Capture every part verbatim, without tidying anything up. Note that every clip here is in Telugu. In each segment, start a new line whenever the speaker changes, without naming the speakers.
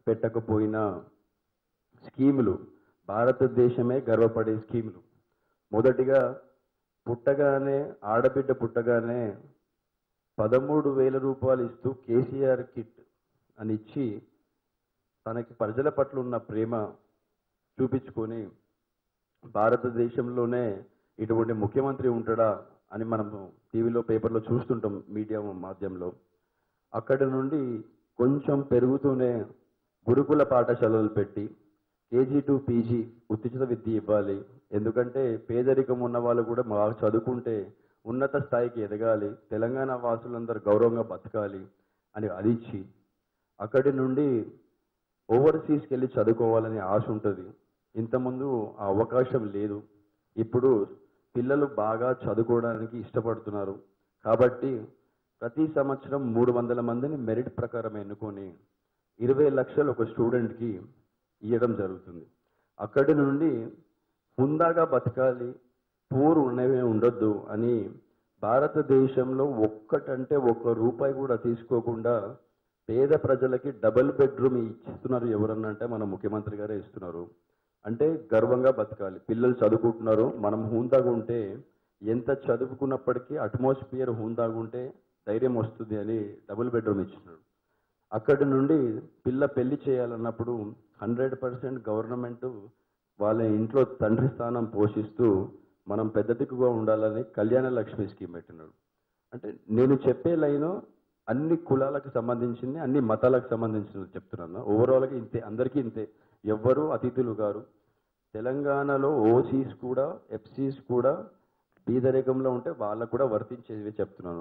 పెట్టకపోయినా స్కీములు భారతదేశమే గర్వపడే స్కీములు. మొదటిగా పుట్టగానే ఆడబిడ్డ పుట్టగానే పదమూడు వేల రూపాయలు ఇస్తూ కేసీఆర్ కిట్ అని ఇచ్చి తనకి ప్రజల పట్ల ఉన్న ప్రేమ చూపించుకొని భారతదేశంలోనే ఇటువంటి ముఖ్యమంత్రి ఉంటాడా అని మనము టీవీలో పేపర్లో చూస్తుంటాం, మీడియా మాధ్యమంలో. అక్కడి నుండి కొంచెం పెరుగుతూనే గురుకుల పాఠశాలలు పెట్టి కేజీ టు పీజీ ఉచిత విద్య ఇవ్వాలి, ఎందుకంటే పేదరికం ఉన్న వాళ్ళు కూడా బాగా చదువుకుంటే ఉన్నత స్థాయికి ఎదగాలి, తెలంగాణ వాసులందరూ గౌరవంగా బతకాలి అని అది ఇచ్చి అక్కడి నుండి ఓవర్సీస్కి వెళ్ళి చదువుకోవాలని ఆశ ఉంటుంది. ఇంతకుముందు ఆ అవకాశం లేదు. ఇప్పుడు పిల్లలు బాగా చదువుకోవడానికి ఇష్టపడుతున్నారు కాబట్టి ప్రతి సంవత్సరం మూడు వందల మందిని మెరిట్ ప్రకారం ఎన్నుకొని ఇరవై లక్షలు ఒక స్టూడెంట్కి ఇవ్వడం జరుగుతుంది. అక్కడి నుండి హుందాగా బతకాలి, పూర్ ఉన్నవే ఉండొద్దు అని భారతదేశంలో ఒక్కటంటే ఒక్క రూపాయి కూడా తీసుకోకుండా పేద ప్రజలకి డబుల్ బెడ్రూమ్ ఇస్తున్నారు. ఎవరన్నా అంటే మన ముఖ్యమంత్రి గారే ఇస్తున్నారు. అంటే గర్వంగా బతకాలి, పిల్లలు చదువుకుంటున్నారు, మనం హుందాగా ఉంటే ఎంత చదువుకున్నప్పటికీ అట్మాస్ఫియర్ హుందాగా ఉంటే ధైర్యం వస్తుంది అని డబుల్ బెడ్రూమ్ ఇచ్చినారు. అక్కడి నుండి పిల్ల పెళ్లి చేయాలన్నప్పుడు హండ్రెడ్ పర్సెంట్ గవర్నమెంట్ వాళ్ళ ఇంట్లో తండ్రి స్థానం పోషిస్తూ మనం పెద్ద దిక్కుగా ఉండాలని కళ్యాణ లక్ష్మి స్కీమ్ పెట్టినాడు. అంటే నేను చెప్పే లైను అన్ని కులాలకు సంబంధించింది, అన్ని మతాలకు సంబంధించింది చెప్తున్నాను. ఓవరాల్గా ఇంతే, అందరికీ ఇంతే, ఎవ్వరూ అతిథులు గారు. తెలంగాణలో ఓసీస్ కూడా ఎఫ్సీస్ కూడా పేదరికంలో ఉంటే వాళ్ళకు కూడా వర్తించేవి చెప్తున్నాను.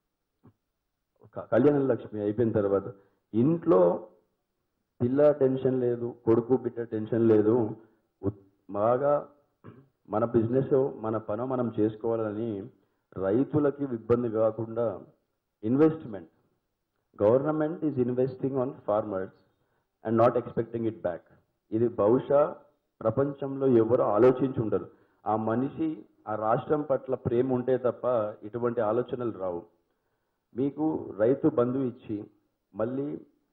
కళ్యాణ లక్ష్మి అయిపోయిన తర్వాత ఇంట్లో పిల్ల టెన్షన్ లేదు, కొడుకు బిడ్డ టెన్షన్ లేదు, బాగా మన బిజినెస్ మన పని మనం చేసుకోవాలని రైతులకి ఇబ్బంది కాకుండా investment, government is investing on farmers and not expecting it back. ఇది బహుశా ప్రపంచంలో ఎవరు ఆలోచించి ఉండరు. ఆ మనిషి ఆ రాష్ట్రం పట్ల ప్రేమ ఉంటే తప్ప ఇటువంటి ఆలోచనలు రావు. మీకు రైతు బంధు ఇచ్చి మళ్ళీ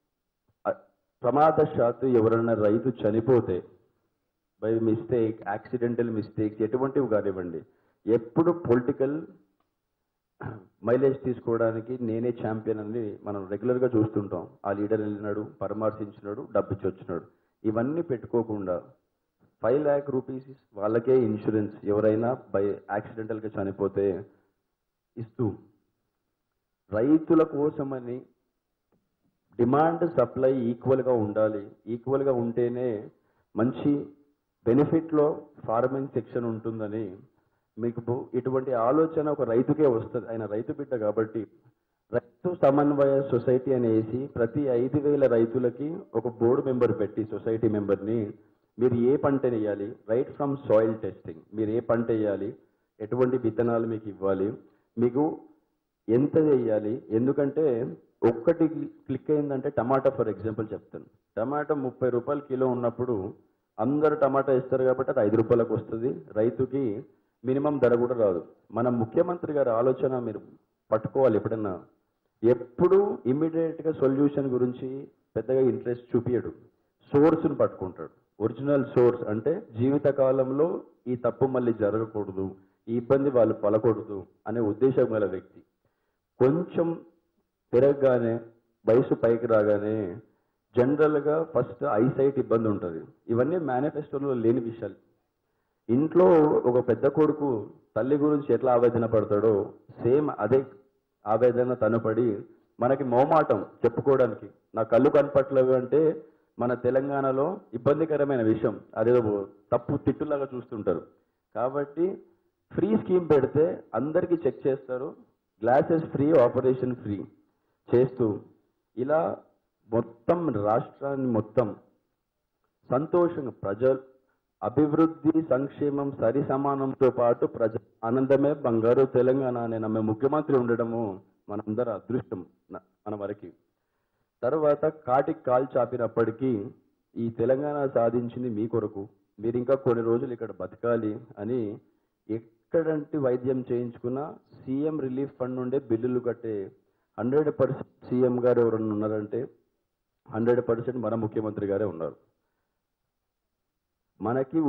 ప్రమాదశాత్తు ఎవరైనా రైతు చనిపోతే బై మిస్టేక్, యాక్సిడెంటల్ మిస్టేక్స్ ఎటువంటివి కానివ్వండి, ఎప్పుడు పొలిటికల్ మైలేజ్ తీసుకోవడానికి నేనే ఛాంపియన్ అని మనం రెగ్యులర్గా చూస్తుంటాం. ఆ లీడర్ వెళ్ళినాడు, పరామర్శించినాడు, డబ్బిచ్చి వచ్చినాడు. ఇవన్నీ పెట్టుకోకుండా ఫైవ్ ల్యాక్ రూపీస్ వాళ్ళకే ఇన్సూరెన్స్ ఎవరైనా బై యాక్సిడెంటల్గా చనిపోతే ఇస్తూ రైతుల కోసమని డిమాండ్ సప్లై ఈక్వల్గా ఉండాలి. ఈక్వల్గా ఉంటేనే మంచి బెనిఫిట్లో ఫార్మింగ్ సెక్షన్ ఉంటుందని మీకు ఇటువంటి ఆలోచన ఒక రైతుకే వస్తుంది. ఆయన రైతు బిడ్డ కాబట్టి రైతు సమన్వయ సొసైటీ అనేసి ప్రతి ఐదు వేల రైతులకి ఒక బోర్డు మెంబర్ పెట్టి సొసైటీ మెంబర్ని మీరు ఏ పంట వేయాలి, రైట్ ఫ్రమ్ సాయిల్ టెస్టింగ్, మీరు ఏ పంట వేయాలి, ఎటువంటి విత్తనాలు మీకు ఇవ్వాలి, మీకు ఎంత వేయాలి. ఎందుకంటే ఒక్కటి క్లిక్ అయిందంటే టమాటా ఫర్ ఎగ్జాంపుల్ చెప్తాను, టమాటా ముప్పై రూపాయలు కిలో ఉన్నప్పుడు అందరు టమాటా ఇస్తారు కాబట్టి అది ఐదు రూపాయలకు వస్తుంది, రైతుకి మినిమం ధర కూడా రాదు. మన ముఖ్యమంత్రి గారి ఆలోచన మీరు పట్టుకోవాలి. ఎప్పుడన్నా ఎప్పుడు ఇమ్మీడియట్గా సొల్యూషన్ గురించి పెద్దగా ఇంట్రెస్ట్ చూపించడు, సోర్స్ని పట్టుకుంటాడు. ఒరిజినల్ సోర్స్ అంటే జీవితకాలంలో ఈ తప్పు మళ్ళీ జరగకూడదు, ఈ ఇబ్బంది వాళ్ళు పలకూడదు అనే ఉద్దేశం గల వ్యక్తి. కొంచెం పెరగగానే వయసు పైకి రాగానే జనరల్గా ఫస్ట్ ఐసైట్ ఇబ్బంది ఉంటుంది. ఇవన్నీ మేనిఫెస్టోలో లేని విషయాలు. ఇంట్లో ఒక పెద్ద కొడుకు తల్లి గురించి ఎట్లా ఆవేదన పడతాడో సేమ్ అదే ఆవేదన తను పడి మనకి మోమాటం చెప్పుకోవడానికి నా కళ్ళు కనపట్లేవు అంటే మన తెలంగాణలో ఇబ్బందికరమైన విషయం, అదేదో తప్పు తిట్టులాగా చూస్తుంటారు. కాబట్టి ఫ్రీ స్కీమ్ పెడితే అందరికీ చెక్ చేస్తారు, గ్లాసెస్ ఫ్రీ, ఆపరేషన్ ఫ్రీ చేస్తూ ఇలా మొత్తం రాష్ట్రాన్ని మొత్తం సంతోషంగా ప్రజలు అభివృద్ధి సంక్షేమం సరి సమానంతో పాటు ప్రజ ఆనందమే బంగారు తెలంగాణ అనే నమ్మే ముఖ్యమంత్రి ఉండడము మనందరూ అదృష్టం మన వరకు. తర్వాత కాటికి కాలు చాపినప్పటికీ ఈ తెలంగాణ సాధించింది మీ కొరకు, మీరు ఇంకా కొన్ని రోజులు ఇక్కడ బతకాలి అని ఎక్కడంటి వైద్యం చేయించుకున్నా సీఎం రిలీఫ్ ఫండ్ నుండే బిల్లులు కట్టే హండ్రెడ్ పర్సెంట్ సీఎం గారు ఎవరన్నా ఉన్నారంటే హండ్రెడ్ పర్సెంట్ మన ముఖ్యమంత్రి గారే ఉన్నారు. మనకి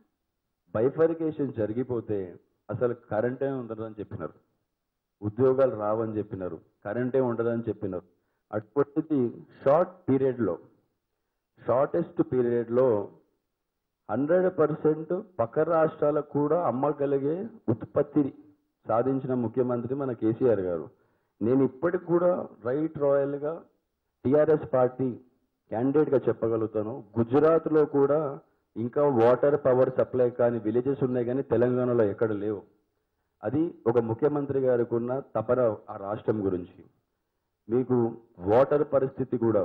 బైఫర్కేషన్ జరిగిపోతే అసలు కరెంటే ఉండదని చెప్పినారు, ఉద్యోగాలు రావని చెప్పినారు, కరెంటే ఉండదని చెప్పినారు. అటువంటిది షార్ట్ పీరియడ్లో షార్టెస్ట్ పీరియడ్లో హండ్రెడ్ పర్సెంట్ పక్క రాష్ట్రాలకు కూడా అమ్మగలిగే ఉత్పత్తి సాధించిన ముఖ్యమంత్రి మన కేసీఆర్ గారు. నేను ఇప్పటికి కూడా రైట్ రాయల్గా టీఆర్ఎస్ పార్టీ క్యాండిడేట్గా చెప్పగలుగుతాను. గుజరాత్లో కూడా ఇంకా వాటర్ పవర్ సప్లై కానీ విలేజెస్ ఉన్నాయి, కానీ తెలంగాణలో ఎక్కడ లేవు. అది ఒక ముఖ్యమంత్రి గారికి ఉన్న తపన ఆ రాష్ట్రం గురించి. మీకు వాటర్ పరిస్థితి కూడా,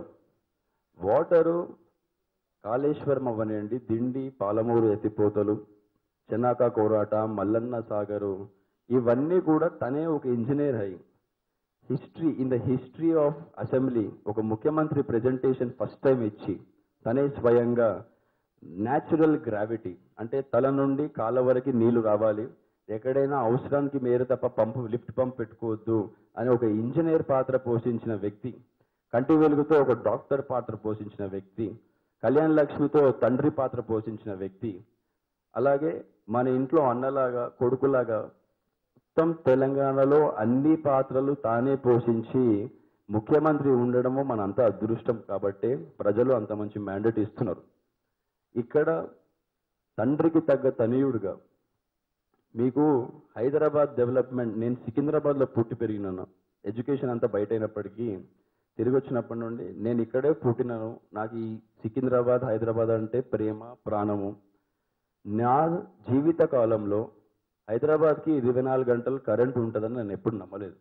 వాటరు కాళేశ్వరం అవనండి, దిండి, పాలమూరు ఎత్తిపోతలు, చెన్నాక కోరాట, మల్లన్న సాగరు, ఇవన్నీ కూడా తనే ఒక ఇంజనీర్ అయి history in the history of assembly ఒక ముఖ్యమంత్రి ప్రెజెంటేషన్ ఫస్ట్ టైం ఇచ్చి తనే స్వయంగా న్యాచురల్ గ్రావిటీ అంటే తల నుండి కాళ్ళ వరకు నీళ్లు రావాలి, ఎక్కడైనా అవసరానికి మేర తప్ప పంపు లిఫ్ట్ పంప్ పెట్టుకోవద్దు అని ఒక ఇంజనీర్ పాత్ర పోషించిన వ్యక్తి, కంటి వెలుగుతో ఒక డాక్టర్ పాత్ర పోషించిన వ్యక్తి, కళ్యాణ లక్ష్మితో తండ్రి పాత్ర పోషించిన వ్యక్తి, అలాగే మన ఇంట్లో అన్నలాగా కొడుకులాగా మొత్తం తెలంగాణలో అన్ని పాత్రలు తానే పోషించి ముఖ్యమంత్రి ఉండడము మనంతా అదృష్టం. కాబట్టే ప్రజలు అంత మంచి మ్యాండేట్ ఇస్తున్నారు. ఇక్కడ తండ్రికి తగ్గ తనయుడుగా మీకు హైదరాబాద్ డెవలప్మెంట్, నేను సికింద్రాబాద్లో పుట్టి పెరిగినాను, ఎడ్యుకేషన్ అంతా బయట అయినప్పటికీ తిరిగి వచ్చినప్పటి నుండి నేను ఇక్కడే పుట్టినాను. నాకు ఈ సికింద్రాబాద్ హైదరాబాద్ అంటే ప్రేమ ప్రాణము. నా జీవిత కాలంలో హైదరాబాద్కి ఇరవై నాలుగు గంటలు కరెంట్ ఉంటుందని నేను ఎప్పుడు నమ్మలేదు.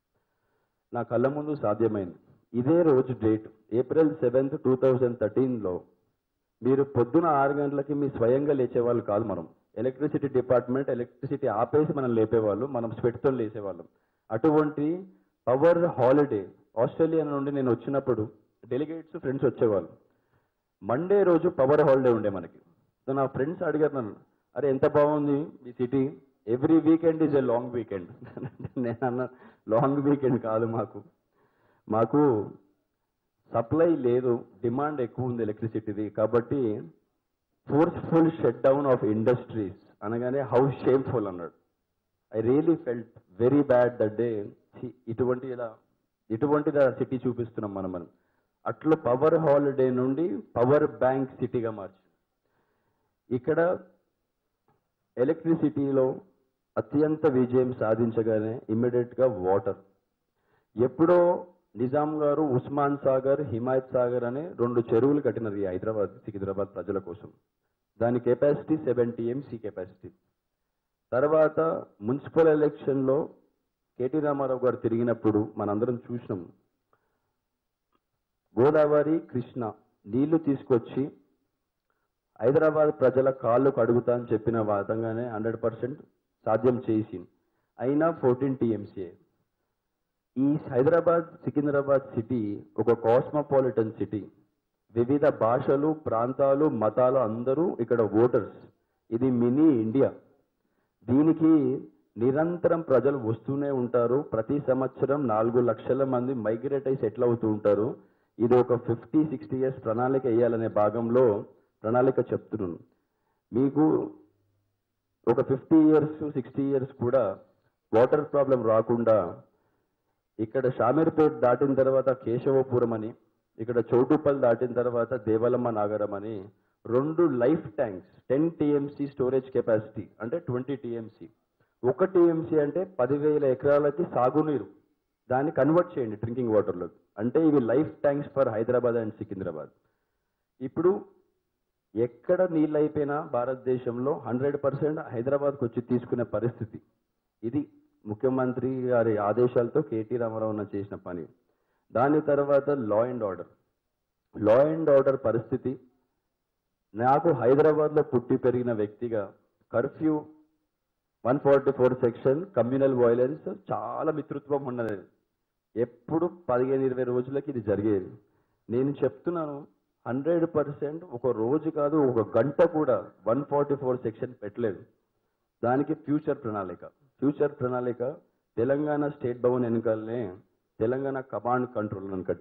నా కళ్ళ ముందు సాధ్యమైంది. ఇదే రోజు date April seventh two thousand థర్టీన్లో మీరు పొద్దున ఆరు గంటలకి మీ స్వయంగా లేచేవాళ్ళు కాదు. మనం ఎలక్ట్రిసిటీ డిపార్ట్మెంట్ ఎలక్ట్రిసిటీ ఆపేసి మనం లేపేవాళ్ళు, మనం స్వెట్తో లేసేవాళ్ళం. అటువంటి పవర్ హాలిడే ఆస్ట్రేలియా నుండి నేను వచ్చినప్పుడు డెలిగేట్స్ ఫ్రెండ్స్ వచ్చేవాళ్ళు. మండే రోజు పవర్ హాలిడే ఉండే మనకి. సో నా ఫ్రెండ్స్ అడిగారు నన్ను, అరే ఎంత బాగుంది ఈ city, every weekend is a long weekend. నేను అన్న లాంగ్ వీకెండ్ కాదు, మాకు మాకు సప్లై లేదు, డిమాండ్ ఎక్కువ ఉంది ఎలక్ట్రిసిటీది. కాబట్టి forceful shut down of industries అనగానే హౌ షేమ్ఫుల్ అన్నాడు. I really felt very bad that day. ఇటువంటి ఇలా ఇటువంటిది సిటీ చూపిస్తున్నాం మనం మనం అట్లా పవర్ హాలిడే నుండి పవర్ బ్యాంక్ సిటీగా మార్చి ఇక్కడ ఎలక్ట్రిసిటీలో అత్యంత విజయం సాధించగానే ఇమ్మీడియట్గా వాటర్. ఎప్పుడో నిజాం గారు ఉస్మాన్ సాగర్, హిమాయత్ సాగర్ అనే రెండు చెరువులు కట్టినారు ఈ హైదరాబాద్ సికింద్రాబాద్ ప్రజల కోసం. దాని కెపాసిటీ సెవెన్ టీఎంసీ కెపాసిటీ. తర్వాత మున్సిపల్ ఎలక్షన్లో కేటీ రామారావు గారు తిరిగినప్పుడు మనందరం చూసినాం, గోదావరి కృష్ణ నీళ్లు తీసుకొచ్చి హైదరాబాద్ ప్రజల కాళ్ళు కడుగుతా అని చెప్పిన వాదంగానే హండ్రెడ్ పర్సెంట్ సాధ్యం చేసి అయినా ఫోర్టీన్ టీఎంసీ. ఈ హైదరాబాద్ సికింద్రాబాద్ సిటీ ఒక కాస్మోపాలిటన్ సిటీ. వివిధ భాషలు, ప్రాంతాలు, మతాలు అందరూ ఇక్కడ ఓటర్స్. ఇది మినీ ఇండియా. దీనికి నిరంతరం ప్రజలు వస్తూనే ఉంటారు. ప్రతి సంవత్సరం నాలుగు లక్షల మంది మైగ్రేట్ అయి సెటిల్ అవుతూ ఉంటారు. ఇది ఒక ఫిఫ్టీ సిక్స్టీ ఇయర్స్ ప్రణాళిక వేయాలనే భాగంలో ప్రణాళిక చెప్తున్నాను మీకు. ఒక ఫిఫ్టీ ఇయర్స్ సిక్స్టీ ఇయర్స్ కూడా వాటర్ ప్రాబ్లం రాకుండా ఇక్కడ షామీర్పేట్ దాటిన తర్వాత కేశవపురం అని, ఇక్కడ చౌటుప్పల్ దాటిన తర్వాత దేవలమ్మ నాగరం అని రెండు life tanks, ten TMC storage capacity అంటే ట్వంటీ టీఎంసీ. ఒక టీఎంసీ అంటే పదివేల ఎకరాలకి సాగునీరు, దాన్ని కన్వర్ట్ చేయండి డ్రింకింగ్ వాటర్లో. అంటే ఇవి life tanks for Hyderabad and Secunderabad. ఇప్పుడు ఎక్కడ నీళ్ళు అయిపోయినా భారతదేశంలో హండ్రెడ్ పర్సెంట్ హైదరాబాద్కి వచ్చి తీసుకునే పరిస్థితి. ఇది ముఖ్యమంత్రి గారి ఆదేశాలతో కేటీ రామారావు చేసిన పని. దాని తర్వాత law and order. Law and order పరిస్థితి, నాకు హైదరాబాద్లో పుట్టి పెరిగిన వ్యక్తిగా curfew, one forty four section, communal violence చాలా మిత్రుత్వం ఉన్నది. ఎప్పుడు పదిహేను ఇరవై రోజులకి ఇది జరిగేది. నేను చెప్తున్నాను హండ్రెడ్ పర్సెంట్ ఒక రోజు కాదు, ఒక గంట కూడా వన్ ఫార్టీ ఫోర్ సెక్షన్ పెట్టలేదు. దానికి ఫ్యూచర్ ప్రణాళిక. ఫ్యూచర్ ప్రణాళిక తెలంగాణ స్టేట్ భవన్ వెనుకలనే తెలంగాణ కమాండ్ కంట్రోల్ కట్టి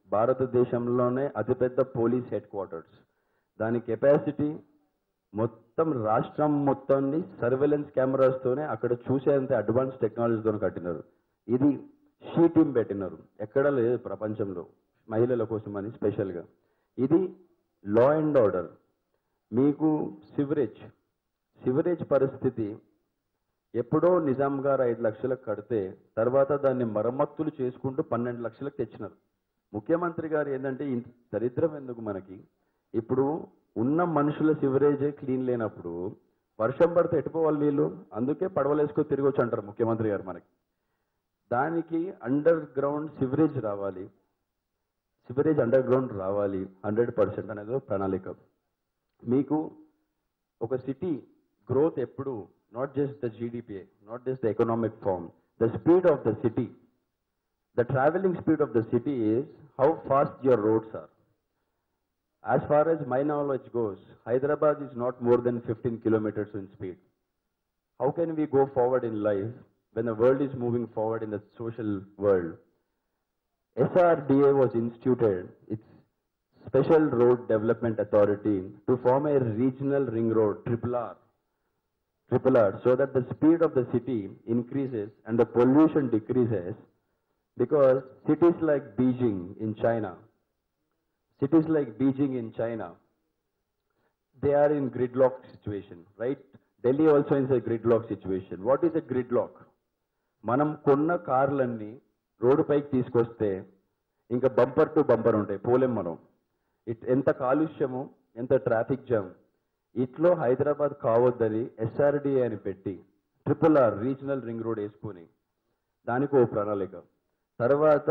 భారతదేశంలోనే అతిపెద్ద పోలీస్ హెడ్ క్వార్టర్స్. దాని కెపాసిటీ మొత్తం రాష్ట్రం మొత్తాన్ని సర్వేలెన్స్ కెమెరాస్తోనే అక్కడ చూసేంత అడ్వాన్స్ టెక్నాలజీతో కట్టినారు. ఇది షీ టీమ్ పెట్టినారు, ఎక్కడ లేదు ప్రపంచంలో మహిళల కోసం అని స్పెషల్గా. ఇది లా అండ్ ఆర్డర్. మీకు సివరేజ్ సివరేజ్ పరిస్థితి ఎప్పుడో నిజాం గారు ఐదు లక్షలకు కడితే తర్వాత దాన్ని మరమ్మతులు చేసుకుంటూ పన్నెండు లక్షలకు తెచ్చినారు. ముఖ్యమంత్రి గారు ఏంటంటే ఇంత దరిద్రం ఎందుకు మనకి, ఇప్పుడు ఉన్న మనుషుల సివరేజే క్లీన్ లేనప్పుడు వర్షం పడితే ఎట్టుకోవాలి నీళ్ళు, అందుకే పడవలేసుకొని తిరగొచ్చు అంటారు ముఖ్యమంత్రి గారు మనకి. దానికి అండర్ గ్రౌండ్ సివరేజ్ రావాలి, సివరేజ్ అండర్ గ్రౌండ్ రావాలి హండ్రెడ్ పర్సెంట్ అనేది ప్రణాళిక. మీకు ఒక సిటీ గ్రోత్ ఎప్పుడు not just the GDP, not just the economic form, the speed of the city, the travelling speed of the city is how fast your roads are. As far as my knowledge goes, Hyderabad is not more than fifteen kilometers in speed. How can we go forward in life when the world is moving forward in the social world? S R D A was instituted, its Special Road Development Authority, to form a regional ring road, triple R, triple R, so that the speed of the city increases and the pollution decreases, because cities like Beijing in China, Cities like Beijing in China, they are in gridlock situation, right? Delhi also is a gridlock situation. What is a gridlock? మనం కొన్న కార్లన్నీ రోడ్డు పైకి తీసుకొస్తే ఇంకా బంపర్ టు బంపర్ ఉంటాయి, పోలేం మనం. ఇట్ ఎంత కాలుష్యము, ఎంత ట్రాఫిక్ జామ్. ఇట్లో హైదరాబాద్ కావద్దని ఎస్ఆర్డిఏ అని పెట్టి triple R regional ring road వేసుకొని దానికి ఓ ప్రణాళిక. తర్వాత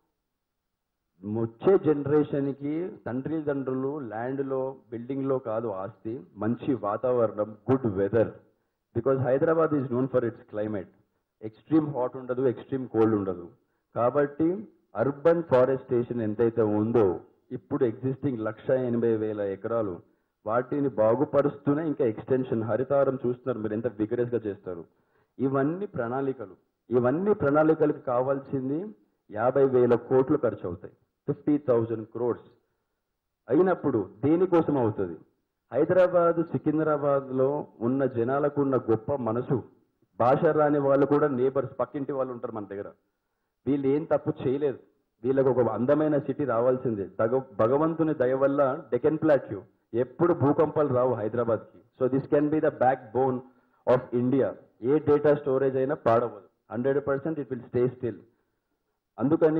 వచ్చే జనరేషన్కి తండ్రి తండ్రులు ల్యాండ్లో బిల్డింగ్లో కాదు ఆస్తి, మంచి వాతావరణం, good weather. Because Hyderabad is known for its climate. Extreme hot ఉండదు, ఎక్స్ట్రీమ్ కోల్డ్ ఉండదు. కాబట్టి అర్బన్ ఫారెస్టేషన్ ఎంతైతే ఉందో ఇప్పుడు ఎగ్జిస్టింగ్ లక్ష ఎనభై వేల ఎకరాలు వాటిని బాగుపరుస్తూనే ఇంకా ఎక్స్టెన్షన్ హరితారం చూస్తున్నారు మీరు, ఎంత విగరస్గా చేస్తారు. ఇవన్నీ ప్రణాళికలు. ఇవన్నీ ప్రణాళికలకు కావాల్సింది యాభై వేల కోట్లు ఖర్చు అవుతాయి, ఫిఫ్టీ థౌజండ్ క్రోడ్స్ అయినప్పుడు దేనికోసం అవుతుంది? హైదరాబాద్ సికింద్రాబాద్లో ఉన్న జనాలకు ఉన్న గొప్ప మనసు, భాష రాని వాళ్ళు కూడా నేబర్స్ పక్కింటి వాళ్ళు ఉంటారు మన దగ్గర. వీళ్ళు ఏం తప్పు చేయలేదు, వీళ్ళకు ఒక అందమైన సిటీ రావాల్సిందే. తగ భగవంతుని దయ వల్ల డెకెన్ ప్లాట్యూ ఎప్పుడు భూకంపాలు రావు హైదరాబాద్కి. So this can be the backbone of India. ఏ డేటా స్టోరేజ్ అయినా పాడవదు, hundred percent it will stay still. అందుకని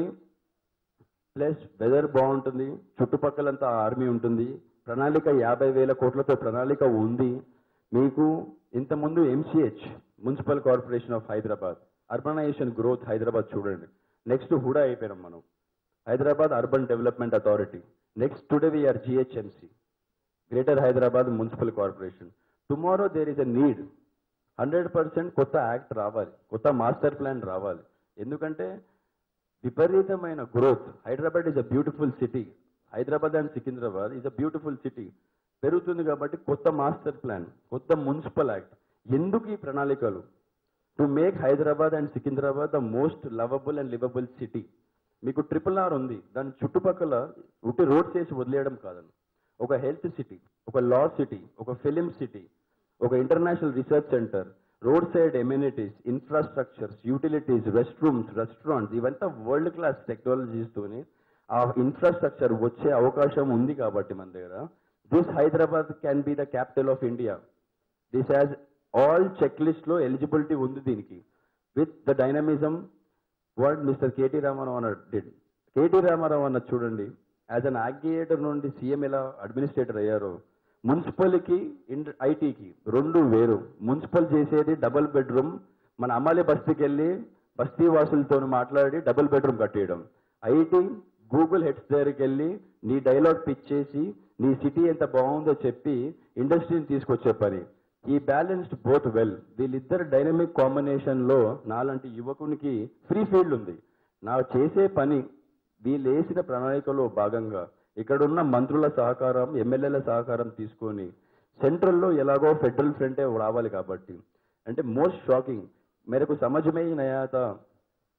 ప్లస్ వెదర్ బాగుంటుంది, చుట్టుపక్కలంతా ఆర్మీ ఉంటుంది, ప్రణాళిక యాభై వేల కోట్లతో ప్రణాళిక ఉంది. మీకు ఇంతకుముందు MCH municipal corporation of Hyderabad, urbanisation growth Hyderabad చూడండి. నెక్స్ట్ హుడా అయిపోయినాం మనం, Hyderabad urban development authority. Next today we are GHMC, greater Hyderabad municipal corporation. Tomorrow there is a need, hundred percent కొత్త యాక్ట్ రావాలి, కొత్త మాస్టర్ ప్లాన్ రావాలి. ఎందుకంటే విపరీతమైన growth. Hyderabad is a beautiful city, Hyderabad and Secunderabad is a beautiful city పెరుగుతుంది. కాబట్టి కొత్త మాస్టర్ ప్లాన్, కొత్త మున్సిపల్ యాక్ట్. ఎందుకు ఈ ప్రణాళికలు? To make Hyderabad and Secunderabad the most lovable and livable city. మీకు ట్రిపుల్ ఆర్ ఉంది, దాని చుట్టుపక్కల ఉట్టి రోడ్స్ వేసి వదిలేయడం కాదని ఒక హెల్త్ సిటీ, ఒక లా సిటీ, ఒక ఫిలిం సిటీ, ఒక international research centre, road side amenities, infrastructures, utilities, rest rooms, restaurants, ఇవంతా వరల్డ్ క్లాస్ టెక్నాలజీస్తోని ఆ ఇన్ఫ్రాస్ట్రక్చర్ వచ్చే అవకాశం ఉంది. కాబట్టి మన దగ్గర this Hyderabad can be the capital of India. This has all checklist లో ఎలిజిబిలిటీ ఉంది దీనికి, with the dynamism what mister KT Rama Rao అన్న డిడ్. కేటీ రామారావు అన్న చూడండి, యాజ్ అన్ అగ్రిగేటర్ నుండి సీఎం ఎలా అడ్మినిస్ట్రేటర్ అయ్యారో, మున్సిపల్కి ఇండ్ ఐటీకి రెండు వేరు. మున్సిపల్ చేసేది డబుల్ బెడ్రూమ్, మన అమ్మాలి బస్తీకి వెళ్ళి బస్తీ వాసులతో మాట్లాడి డబుల్ బెడ్రూమ్ కట్టేయడం. ఐటీ గూగుల్ హెడ్స్ దగ్గరికి వెళ్ళి నీ డైలాగ్ పిచ్ చేసి నీ సిటీ ఎంత బాగుందో చెప్పి ఇండస్ట్రీని తీసుకొచ్చే పని. ఈ బ్యాలెన్స్డ్ బోత్ వెల్. వీళ్ళిద్దరు డైనమిక్ కాంబినేషన్లో నాలాంటి యువకునికి ఫ్రీ ఫీల్డ్ ఉంది. నా చేసే పని వీళ్ళు వేసిన ప్రణాళికలో భాగంగా ఇక్కడున్న మంత్రుల సహకారం, ఎమ్మెల్యేల సహకారం తీసుకొని సెంట్రల్లో ఎలాగో ఫెడరల్ ఫ్రంటే రావాలి. కాబట్టి అంటే మోస్ట్ షాకింగ్ మేరకు సమజ్ మే నయా తా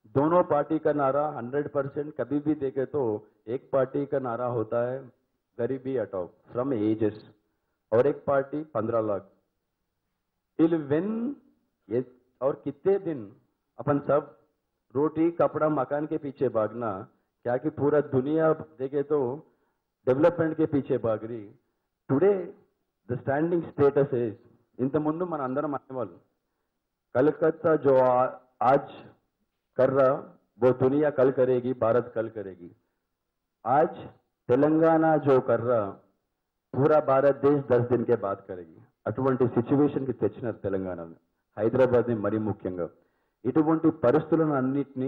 दोनों पार्टी का नारा हंड्रेड परसेंट कभी भी देखे तो एक पार्टी का नारा होता है गरीबी हटाओ फ्रॉम एजेस, और एक पार्टी पंद्रह लाख टिल वेन ये, और कितने दिन अपन सब रोटी कपड़ा मकान के पीछे भागना, क्या कि पूरा दुनिया देखे तो डेवलपमेंट के पीछे भाग रही. Today the standing status is, इंत मुंदु मन अंदరం అనేవాళ్ళు कलकत्ता जो आ, आज कर रहा वो दुनिया कल करेगी, भारत कल करेगी. आज तेलंगाना जो कर रहा पूरा भारत देश दस दिन के बाद करेगी. అటువంటి సిచ్యువేషన్ కి తెచ్చినారు తెలంగాణను, హైదరాబాద్ ని మరీ ముఖ్యంగా. ఇటువంటి పరిస్థితులను అన్నిటినీ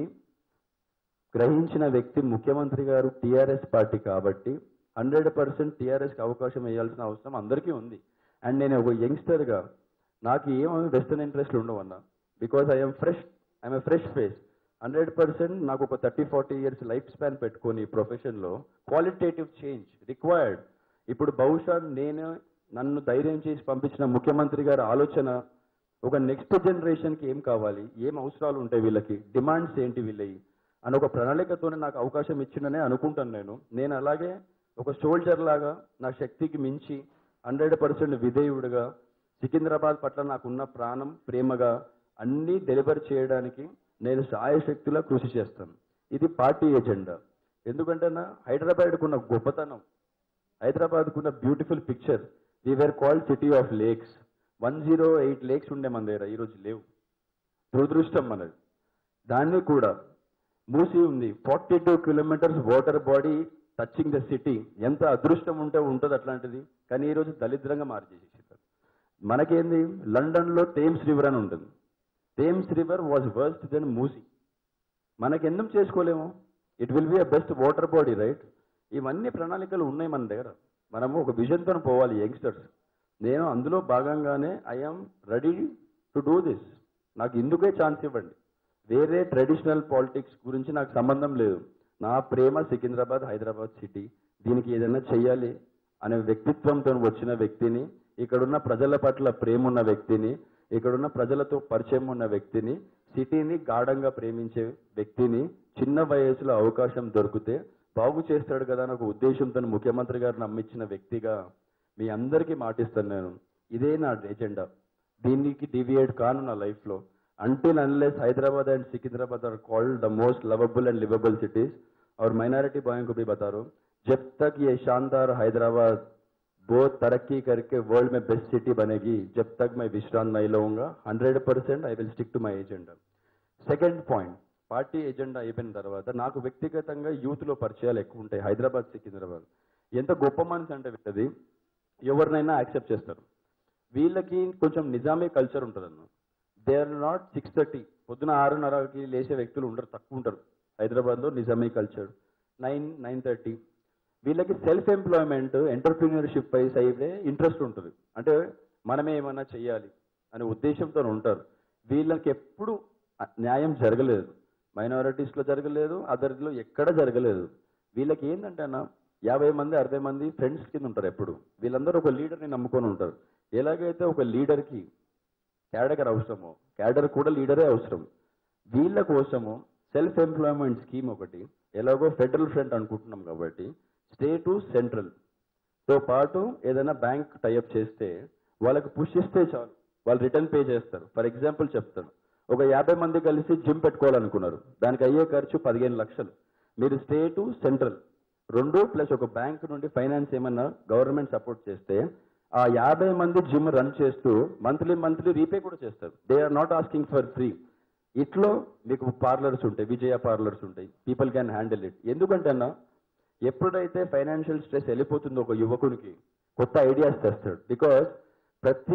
గ్రహించిన వ్యక్తి ముఖ్యమంత్రి గారు టీఆర్ఎస్ పార్టీ కాబట్టి హండ్రెడ్ పర్సెంట్ టీఆర్ఎస్కి అవకాశం వేయాల్సిన అవసరం అందరికీ ఉంది. అండ్ నేను ఒక యంగ్స్టర్గా నాకు ఏమీ వెస్టర్న్ ఇంట్రెస్ట్లు ఉండవన్నా, because I'm fresh I'm a fresh face. Hundred percent నాకు ఒక thirty forty years life span పెట్టుకొని ప్రొఫెషన్లో క్వాలిటేటివ్ చేంజ్ రిక్వైర్డ్. ఇప్పుడు బహుశా నేను నన్ను ధైర్యం చేసి పంపించిన ముఖ్యమంత్రి గారి ఆలోచన ఒక నెక్స్ట్ జనరేషన్కి ఏం కావాలి, ఏం అవసరాలు ఉంటాయి, వీళ్ళకి డిమాండ్స్ ఏంటి వీళ్ళవి అని ఒక ప్రణాళికతోనే నాకు అవకాశం ఇచ్చిందనే అనుకుంటాను. నేను నేను అలాగే ఒక సోల్జర్ లాగా నా శక్తికి మించి హండ్రెడ్ పర్సెంట్ విధేయుడిగా సికింద్రాబాద్ పట్ల నాకున్న ప్రాణం ప్రేమగా అన్నీ డెలివర్ చేయడానికి నేను సాయశక్తిలా కృషి చేస్తాను. ఇది పార్టీ ఎజెండా. ఎందుకంటే నా హైదరాబాద్కున్న గొప్పతనం, హైదరాబాద్కున్న beautiful picture, we were called city of lakes. One zero eight lakes ఉండే మన దగ్గర, ఈరోజు లేవు. దురదృష్టం మనది. దాన్ని కూడా మూసి ఉంది. Forty two kilometres water body touching the city. ఎంత అదృష్టం ఉంటే ఉంటుంది అట్లాంటిది, కానీ ఈరోజు దరిద్రంగా మార్చేసేసారు. మనకేంది, లండన్లో థేమ్స్ రివర్ అని ఉంటుంది. Thames river was worst then Musi. మనకెందుకు చేసుకోలేము? It will be a best water body, right? ఇవన్నీ ప్రణాళికలు ఉన్నాయి మన దగ్గర. మనము ఒక విజన్తో పోవాలి యంగ్స్టర్స్. నేను అందులో భాగంగానే I'm ready to do this. నాకు ఇందుకే ఛాన్స్ ఇవ్వండి. వేరే ట్రెడిషనల్ పాలిటిక్స్ గురించి నాకు సంబంధం లేదు. నా ప్రేమ సికింద్రాబాద్, హైదరాబాద్ సిటీ. దీనికి ఏదైనా చెయ్యాలి అనే వ్యక్తిత్వంతో వచ్చిన వ్యక్తిని, ఇక్కడున్న ప్రజల పట్ల ప్రేమ ఉన్న వ్యక్తిని, ఇక్కడున్న ప్రజలతో పరిచయం ఉన్న వ్యక్తిని, సిటీని గాఢంగా ప్రేమించే వ్యక్తిని చిన్న వయసులో అవకాశం దొరికితే బాగు చేస్తాడు కదా అని ఒక ఉద్దేశంతో ముఖ్యమంత్రి గారు నమ్మించిన వ్యక్తిగా మీ అందరికీ మాటిస్తాను నేను. ఇదే నా ఎజెండా. దీనికి డివియేట్ కాను నా లైఫ్లో. until unless Hyderabad and Secunderabad are called the most lovable and livable cities, और माइनॉरिटी बॉयों को भी बता रहा हूँ, जब तक ये शानदार हैदराबाद बहुत तरक्की करके वर्ल्ड में बेस्ट सिटी बनेगी, जब तक मैं विश्रांत नहीं लूँगा. Hundred percent I will stick to my agenda. Second point, party agenda అయిపోయిన తర్వాత నాకు వ్యక్తిగతంగా యూత్లో పరిచయాలు ఎక్కువ ఉంటాయి. హైదరాబాద్, సికింద్రాబాద్ ఎంత గొప్ప మనసు అంటే వీళ్ళది, ఎవరినైనా యాక్సెప్ట్ చేస్తారు. వీళ్ళకి కొంచెం నిజామీ కల్చర్ ఉంటుందన్న. They are not six thirty పొద్దున ఆరున్నరకి లేచే వ్యక్తులు ఉండరు, తక్కువ ఉంటారు హైదరాబాద్లో. Nizami culture nine nine thirty వీళ్ళకి సెల్ఫ్ ఎంప్లాయ్మెంట్, ఎంటర్ప్రీనర్షిప్ పై సైడే ఇంట్రెస్ట్ ఉంటుంది. అంటే మనమే ఏమైనా చెయ్యాలి అనే ఉద్దేశంతో ఉంటారు. వీళ్ళకి ఎప్పుడు న్యాయం జరగలేదు, మైనారిటీస్లో జరగలేదు, అదర్లో ఎక్కడ జరగలేదు. వీళ్ళకి ఏంటంటే అన్న, యాభై మంది అరవై మంది ఫ్రెండ్స్ కింద ఉంటారు ఎప్పుడు. వీళ్ళందరూ ఒక లీడర్ని నమ్ముకొని ఉంటారు. ఎలాగైతే ఒక లీడర్కి క్యాడర్ అవసరమో, క్యాడర్ కూడా లీడరే అవసరం. వీళ్ళ కోసము సెల్ఫ్ ఎంప్లాయ్మెంట్ స్కీమ్ ఒకటి, ఎలాగో ఫెడరల్ ఫ్రంట్ అనుకుంటున్నాం కాబట్టి స్టేట్ సెంట్రల్తో పాటు ఏదైనా బ్యాంక్ టైఅప్ చేస్తే వాళ్ళకి పుష్ ఇస్తే చాలు, వాళ్ళు రిటర్న్ పే చేస్తారు. ఫర్ ఎగ్జాంపుల్ చెప్తాను, ఒక యాభై మంది కలిసి జిమ్ పెట్టుకోవాలనుకున్నారు, దానికి అయ్యే ఖర్చు పదిహేను లక్షలు. మీరు స్టేటు సెంట్రల్ రెండు ప్లస్ ఒక బ్యాంక్ నుండి ఫైనాన్స్ ఏమన్నా గవర్నమెంట్ సపోర్ట్ చేస్తే ఆ యాభై మంది జిమ్ రన్ చేస్తూ మంత్లీ మంత్లీ రీపే కూడా చేస్తారు. They are not asking for free. ఇట్లో మీకు పార్లర్స్ ఉంటాయి, విజయ పార్లర్స్ ఉంటాయి, పీపుల్ క్యాన్ హ్యాండిల్ ఇట్. ఎందుకంటే అన్న, ఎప్పుడైతే ఫైనాన్షియల్ స్ట్రెస్ వెళ్ళిపోతుందో ఒక యువకునికి కొత్త ఐడియాస్ తెస్తాడు. బికాస్ ప్రతి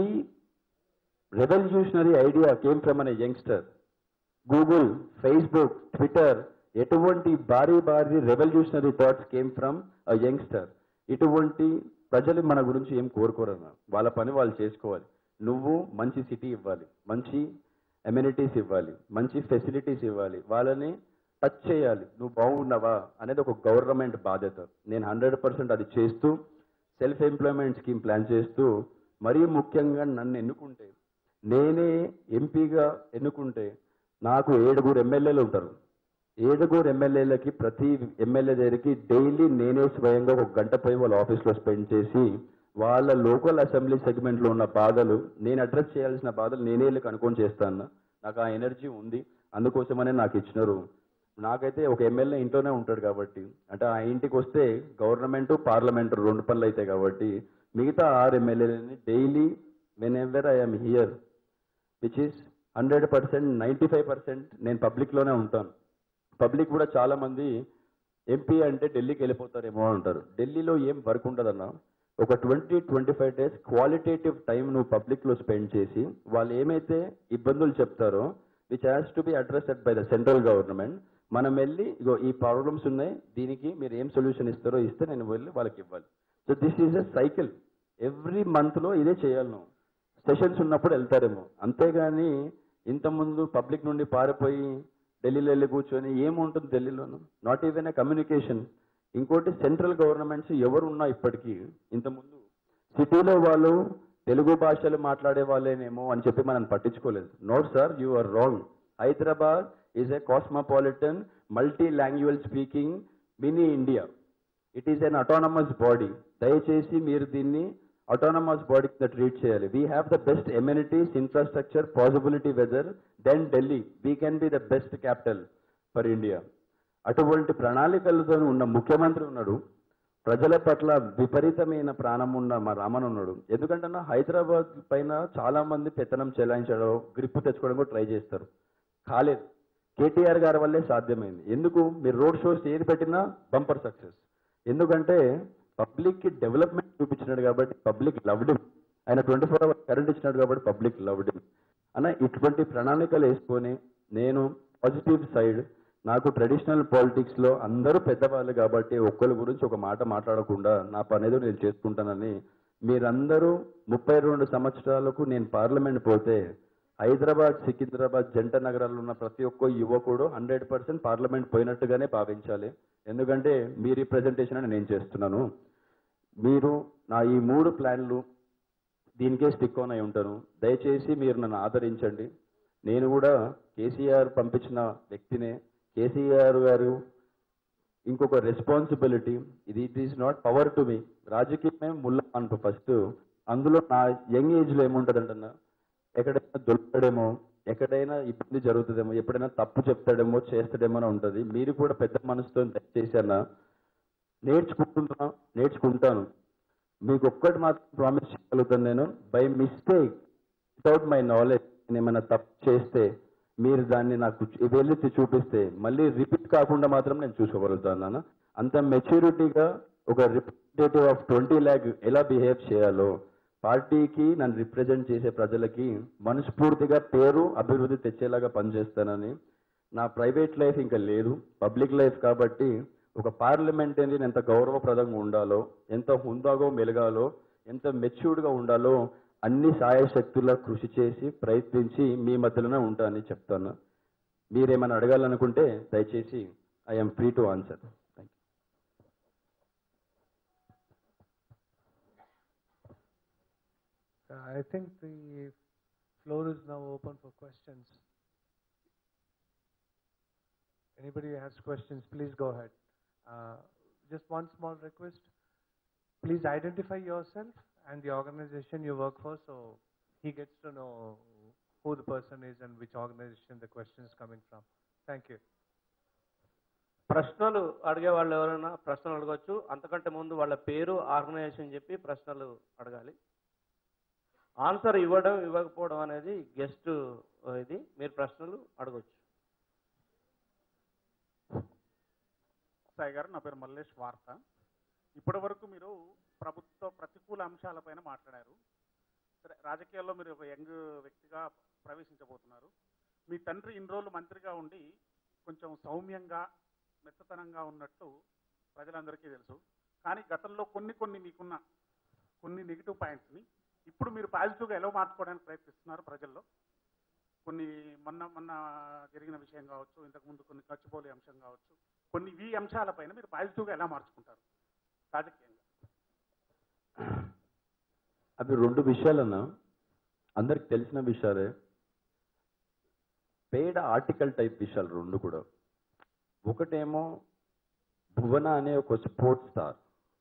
revolutionary idea came from an youngster. Google, Facebook, Twitter, ఎటువంటి భారీ భారీ revolutionary thoughts came from a youngster. ఇటువంటి ప్రజలు మన గురించి ఏం కోరుకోరన్నా, వాళ్ళ పని వాళ్ళు చేసుకోవాలి. నువ్వు మంచి సిటీ ఇవ్వాలి, మంచి ఎమ్యూనిటీస్ ఇవ్వాలి, మంచి ఫెసిలిటీస్ ఇవ్వాలి, వాళ్ళని టచ్ చేయాలి. నువ్వు బాగున్నావా అనేది ఒక గవర్నమెంట్ బాధ్యత. నేను హండ్రెడ్ పర్సెంట్ అది చేస్తూ, సెల్ఫ్ ఎంప్లాయ్మెంట్ స్కీమ్ ప్లాన్ చేస్తూ, మరీ ముఖ్యంగా నన్ను ఎన్నుకుంటే, నేనే ఎంపీగా ఎన్నుకుంటే నాకు ఏడుగురు ఎమ్మెల్యేలు ఉంటారు. ఏడుగురు ఎమ్మెల్యేలకి ప్రతి ఎమ్మెల్యే దగ్గరికి డైలీ నేనే స్వయంగా ఒక గంట పోయి వాళ్ళ ఆఫీస్లో స్పెండ్ చేసి వాళ్ళ లోకల్ అసెంబ్లీ సెగ్మెంట్లో ఉన్న బాధలు నేను అడ్రస్ చేయాల్సిన బాధలు నేనే వెళ్ళి కనుక్కొని చేస్తాను. నాకు ఆ ఎనర్జీ ఉంది, అందుకోసమనే నాకు ఇచ్చినారు. నాకైతే ఒక ఎమ్మెల్యే ఇంట్లోనే ఉంటాడు కాబట్టి, అంటే ఆ ఇంటికి వస్తే గవర్నమెంట్ పార్లమెంట్ రెండు పనులు అవుతాయి కాబట్టి మిగతా ఆరు ఎమ్మెల్యేలని daily whenever I'm here which is hundred percent ninety five percent నేను పబ్లిక్లోనే ఉంటాను. పబ్లిక్ కూడా చాలా మంది ఎంపీ అంటే ఢిల్లీకి వెళ్ళిపోతారేమో అంటారు. ఢిల్లీలో ఏం వర్క్ ఉండదన్న. ఒక twenty twenty five days qualitative time నువ్వు పబ్లిక్లో స్పెండ్ చేసి వాళ్ళు ఏమైతే ఇబ్బందులు చెప్తారో which has to be addressed by the central government, మనం వెళ్ళి ఇగో ఈ ప్రాబ్లమ్స్ ఉన్నాయి, దీనికి మీరు ఏం సొల్యూషన్ ఇస్తారో ఇస్తే నేను వెళ్ళి వాళ్ళకి ఇవ్వాలి. So this is a cycle. Every మంత్లో ఇదే చేయాలి. నువ్వు సెషన్స్ ఉన్నప్పుడు వెళ్తారేమో, అంతేగాని ఇంతకుముందు పబ్లిక్ నుండి పారిపోయి ఢిల్లీలో వెళ్ళి కూర్చొని ఏముంటుంది ఢిల్లీలోను? Not even a communication. ఇంకోటి సెంట్రల్ గవర్నమెంట్స్ ఎవరున్నా ఇప్పటికీ, ఇంతకుముందు సిటీలో వాళ్ళు తెలుగు భాషలు మాట్లాడే వాళ్ళేనేమో అని చెప్పి మనం పట్టించుకోలేదు. No sir, you are wrong. Hyderabad is a cosmopolitan multi language speaking mini India. It is an autonomous body. దయచేసి మీరు దీన్ని autonomous body కింద ట్రీట్ చేయాలి. We have the best amenities, infrastructure, possibility weather then Delhi. We can be the best capital for India. అటువంటి ప్రణాళికలతో ఉన్న ముఖ్యమంత్రి ఉన్నాడు. ప్రజల పట్ల విపరీతమైన ప్రాణం ఉన్న మా రామన్ ఉన్నాడు. ఎందుకంటే హైదరాబాద్ పైన చాలా మంది పెత్తనం చెలాయించడం, గ్రిప్ తెచ్చుకోవడం కూడా ట్రై చేస్తారు. కాలేదు. కేటీఆర్ గారి వల్లే సాధ్యమైంది. ఎందుకు? మీరు రోడ్ షోస్ ఏది పెట్టినా బంపర్ సక్సెస్. ఎందుకంటే పబ్లిక్ కి డెవలప్మెంట్ చూపించినాడు కాబట్టి పబ్లిక్ లవ్డ్ హిమ్. ఆయన ట్వంటీ ఫోర్ అవర్స్ కరెంట్ ఇచ్చినాడు కాబట్టి పబ్లిక్ లవ్డ్ హిమ్. అన్న ఇటువంటి ప్రణాళికలు వేసుకొని నేను పాజిటివ్ సైడ్, నాకు ట్రెడిషనల్ పాలిటిక్స్లో అందరూ పెద్దవాళ్ళు కాబట్టి ఒక్కరి గురించి ఒక మాట మాట్లాడకుండా నా పని ఏదో నేను చేసుకుంటానని, మీరందరూ ముప్పై రెండు సంవత్సరాలకు నేను పార్లమెంట్ పోతే హైదరాబాద్, సికింద్రాబాద్ జంట నగరాల్లో ఉన్న ప్రతి ఒక్క యువకుడు హండ్రెడ్ పర్సెంట్ పార్లమెంట్ పోయినట్టుగానే భావించాలి. ఎందుకంటే మీ రిప్రజెంటేషన్ అని నేను చేస్తున్నాను. మీరు నా ఈ మూడు ప్లాన్లు దీనికే స్టిక్ ఆన్ అయి ఉంటాను. దయచేసి మీరు నన్ను ఆదరించండి. నేను కూడా కేసీఆర్ పంపించిన వ్యక్తినే. కేసీఆర్ గారు ఇంకొక రెస్పాన్సిబిలిటీ, ఇది it is not power to me. రాజకీయమే ముళ్ళ అంటూ ఫస్ట్. అందులో నా యంగ్ ఏజ్లో ఏముంటుందంటన్నా, ఎక్కడైనా దొరుకుతాడేమో, ఎక్కడైనా ఇబ్బంది జరుగుతుందేమో, ఎప్పుడైనా తప్పు చెప్తాడేమో, చేస్తాడేమో అని ఉంటుంది. మీరు కూడా పెద్ద మనసుతో దయచేసి అన్న నేర్చుకుంటున్నా నేర్చుకుంటాను మీకు ఒక్కటి మాత్రం ప్రామిస్ చేయగలుగుతాను, నేను by mistake without my knowledge నేను ఏమైనా తప్పు చేస్తే మీరు దాన్ని నాకు వెళ్ళి చూపిస్తే మళ్ళీ రిపీట్ కాకుండా మాత్రం నేను చూసుకోగలుగుతాను. అంత మెచ్యూరిటీగా ఒక రిప్రజెంటేటివ్ ఆఫ్ ట్వంటీ ల్యాక్ ఎలా బిహేవ్ చేయాలో, పార్టీకి నన్ను రిప్రజెంట్ చేసే ప్రజలకి మనస్ఫూర్తిగా పేరు అభివృద్ధి తెచ్చేలాగా పనిచేస్తానని. నా ప్రైవేట్ లైఫ్ ఇంకా లేదు, పబ్లిక్ లైఫ్ కాబట్టి ఒక పార్లమెంటరీ ఎంత గౌరవప్రదంగా ఉండాలో, ఎంత హుందాగో మెలగాలో, ఎంత మెచ్యూర్డ్గా ఉండాలో అన్ని సాయశక్తులా కృషి చేసి ప్రయత్నించి మీ మధ్యలోనే ఉంటానని చెప్తాను. మీరేమైనా అడగాలనుకుంటే దయచేసి I'm free to answer. Thank
you. I think the floor is now open for questions. Anybody who has questions, please go ahead. Uh, just one small request. Please identify yourself and the organization you work for, so he gets to know who the person is and which organization the question is coming from. Thank you.
ప్రశ్నలు అడిగే వాళ్ళు ఎవరైనా ప్రశ్నలు అడగవచ్చు. అంతకంటే ముందు వాళ్ళ పేరు, ఆర్గనైజేషన్ చెప్పి ప్రశ్నలు అడగాలి. ఆన్సర్ ఇవ్వడం ఇవ్వకపోవడం అనేది గెస్ట్ ఇది. మీరు ప్రశ్నలు అడగవచ్చు.
సాయి గారు, నా పేరు మల్లేష్ వార్త. ఇప్పటి వరకు మీరు ప్రభుత్వ ప్రతికూల అంశాలపైన మాట్లాడారు. సరే, రాజకీయాల్లో మీరు ఒక యంగ్ వ్యక్తిగా ప్రవేశించబోతున్నారు. మీ తండ్రి ఇన్ని రోజులు మంత్రిగా ఉండి కొంచెం సౌమ్యంగా, మెత్తతనంగా ఉన్నట్టు ప్రజలందరికీ తెలుసు. కానీ గతంలో కొన్ని కొన్ని మీకున్న కొన్ని నెగిటివ్ పాయింట్స్ని ఇప్పుడు మీరు పాజిటివ్గా ఎలా మార్చుకోవడానికి ప్రయత్నిస్తున్నారు ప్రజల్లో? కొన్ని మొన్న మొన్న జరిగిన విషయం కావచ్చు, ఇంతకుముందు కొన్ని ఖర్చుపోలే అంశం కావచ్చు, కొన్ని ఈ అంశాలపైన మీరు పాజిటివ్గా ఎలా మార్చుకుంటారు రాజకీయంగా?
అవి రెండు విషయాలన్నా అందరికి తెలిసిన విషయాలే. పేడ ఆర్టికల్ టైప్ విషయాలు రెండు కూడా. ఒకటేమో భువన అనే ఒక స్పోర్ట్స్ స్టార్,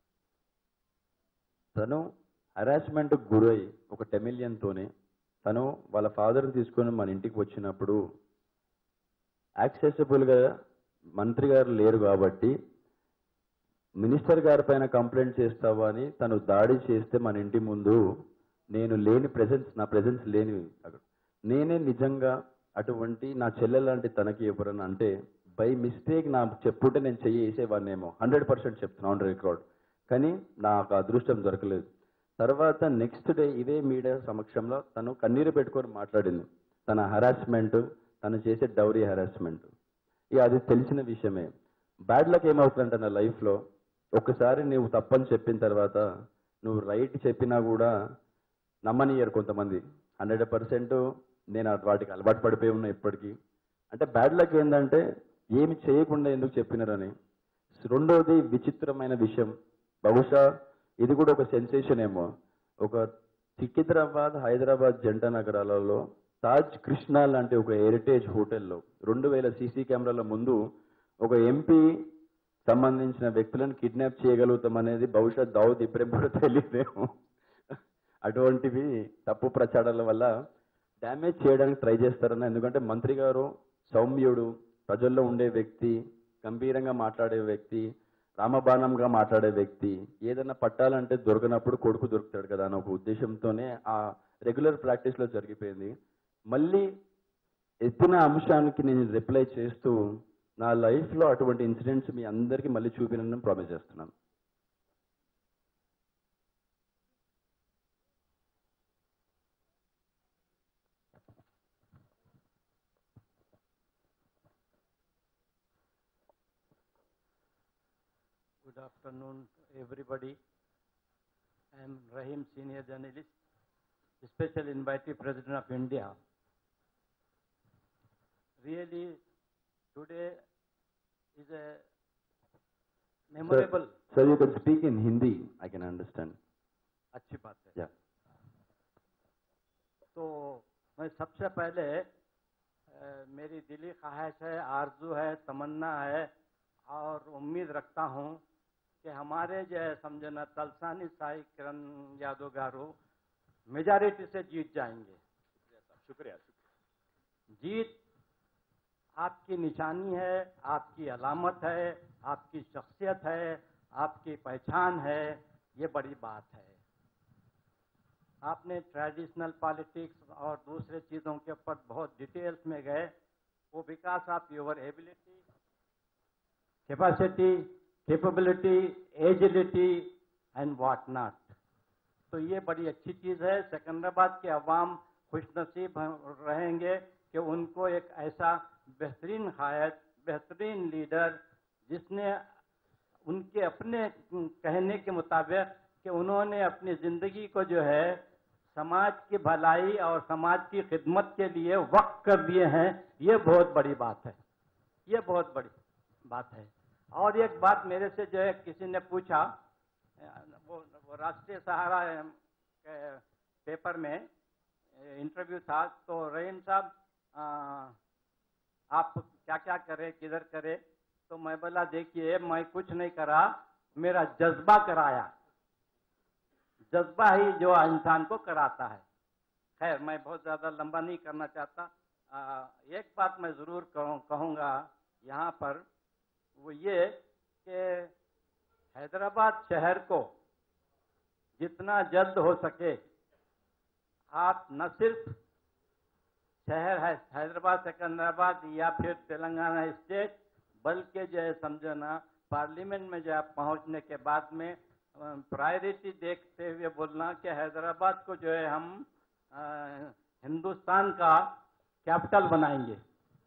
తను హరాస్మెంట్ గురై ఒక టెమిలియన్తోనే తను వాళ్ళ ఫాదర్ని తీసుకొని మన ఇంటికి వచ్చినప్పుడు యాక్సెసిబుల్గా మంత్రి గారు లేరు కాబట్టి మినిస్టర్ గారి పైన కంప్లైంట్ చేస్తావా అని తను దాడి చేస్తే మన ఇంటి ముందు నేను లేని ప్రెజెన్స్, నా ప్రెజెన్స్ లేని అక్కడ నేనే నిజంగా అటువంటి నా చెల్లెలాంటి తనకి ఎవరన్నా అంటే బై మిస్టేక్ నా చెప్పుంటే నేను చెయ్యి వేసేవాడినేమో, హండ్రెడ్ పర్సెంట్ చెప్తున్నాను ఆన్ రికార్డ్. కానీ నాకు అదృష్టం దొరకలేదు. తర్వాత నెక్స్ట్ డే ఇదే మీడియా సమక్షంలో తను కన్నీరు పెట్టుకొని మాట్లాడింది తన హరాస్మెంట్, తను చేసే డౌరీ హరాస్మెంట్. ఇక అది తెలిసిన విషయమే. బ్యాడ్ లక్ ఏమవుతుందంటే నా లైఫ్లో ఒకసారి నువ్వు తప్పని చెప్పిన తర్వాత నువ్వు రైట్ చెప్పినా కూడా నమ్మనియరు కొంతమంది. హండ్రెడ్ పర్సెంట్ నేను వాటికి అలవాటు పడిపోయి ఉన్నా ఇప్పటికీ. అంటే బ్యాడ్ లక్ ఏంటంటే ఏమి చేయకుండా ఎందుకు చెప్పినారని. రెండోది విచిత్రమైన విషయం, బహుశా ఇది కూడా ఒక సెన్సేషన్ ఏమో, ఒక సికింద్రాబాద్ హైదరాబాద్ జంట నగరాలలో తాజ్ కృష్ణ లాంటి ఒక హెరిటేజ్ హోటల్లో రెండు వేల సీసీ కెమెరాల ముందు ఒక ఎంపీ సంబంధించిన వ్యక్తులను కిడ్నాప్ చేయగలుగుతాం అనేది బహుశా దావుద్ ఇబ్రహీం కూడా తెలియదేమో. అటువంటివి తప్పు ప్రచారాల వల్ల డ్యామేజ్ చేయడానికి ట్రై చేస్తారన్న. ఎందుకంటే మంత్రి గారు సౌమ్యుడు, ప్రజల్లో ఉండే వ్యక్తి, గంభీరంగా మాట్లాడే వ్యక్తి, రామబాణంగా మాట్లాడే వ్యక్తి, ఏదైనా పట్టాలంటే దొరకనప్పుడు కొడుకు దొరుకుతాడు కదా అన్న ఒక ఉద్దేశంతోనే ఆ రెగ్యులర్ ప్రాక్టీస్లో జరిగిపోయింది. మళ్ళీ ఎత్తిన అంశానికి నేను రిప్లై చేస్తూ నా లైఫ్లో అటువంటి ఇన్సిడెంట్స్ మీ అందరికీ మళ్ళీ చూపినని ప్రామిస్ చేస్తున్నాను.
Good afternoon, everybody. I am Rahim, senior journalist, special invitee President of India. Really, today is a memorable.
Sir, sir, you can speak in Hindi. I can understand.
अच्छी बात है.
Yeah.
तो मैं सबसे पहले अ, मेरी दिली ख्वाहिश है, आरजू है, तमन्ना है और उम्मीद रखता हूँ कि हमारे जो है समझो ना तलसानी साई किरण यादव गारू मेजॉरिटी से जीत जाएंगे.
शुक्रिया.
जीत आपकी निशानी है, आपकी अलामत है, आपकी शख्सियत है, आपकी पहचान है. ये बड़ी बात है. आपने ट्रेडिशनल पॉलिटिक्स और दूसरे चीज़ों के ऊपर बहुत डिटेल्स में गए. वो because of your ability, capacity, capability, agility and what not. तो ये बड़ी अच्छी चीज़ है. सिकंदराबाद के अवाम खुशनसीब रहेंगे कि उनको एक ऐसा बेहतरीन कायद, बेहतरीन लीडर जिसने उनके अपने कहने के मुताबिक कि उन्होंने अपनी ज़िंदगी को जो है समाज की भलाई और समाज की खिदमत के लिए वक्फ कर दिए हैं. ये बहुत बड़ी बात है. ये बहुत बड़ी बात है. और एक बात मेरे से जो है किसी ने पूछा, वो, वो राष्ट्रीय सहारा के पेपर में इंटरव्यू था, तो रहीम साहब आप क्या क्या करे, किधर करे. तो मैं बोला देखिए मैं कुछ नहीं करा, मेरा जज्बा कराया. जज्बा ही जो इंसान को कराता है. खैर मैं बहुत ज़्यादा लंबा नहीं करना चाहता. आ, एक बात मैं ज़रूर कहूँगा यहाँ पर, वो ये कि हैदराबाद शहर को जितना जल्द हो सके आप न सिर्फ शहर है हैदराबाद, सिकंदराबाद या फिर तेलंगाना स्टेट, बल्कि जो है समझो ना पार्लियामेंट में जो है पहुँचने के बाद में प्रायोरिटी देखते हुए बोलना कि हैदराबाद को जो है हम आ, हिंदुस्तान का कैपिटल बनाएंगे.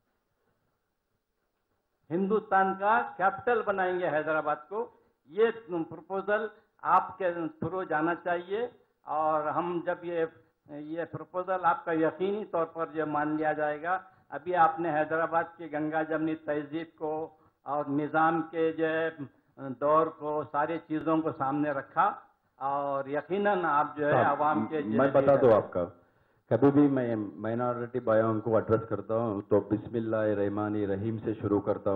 हिंदुस्तान का कैपिटल बनाएंगे हैदराबाद को. ये प्रपोजल आपके थ्रू जाना चाहिए. और हम जब ये ये प्रपोजल आपका यकीनी तौर पर जो मान लिया जाएगा. अभी आपने हैदराबाद की गंगा जमनी तहजीब को और निज़ाम के जो है दौर को, सारी चीज़ों को सामने रखा और यकीनन आप जो है आवाम के
मैं बता दूं आपका, कभी भी मैं माइनॉरिटी भाइयों को एड्रेस करता हूं तो बिस्मिल्लाह रहमान रहीम से शुरू करता हूं.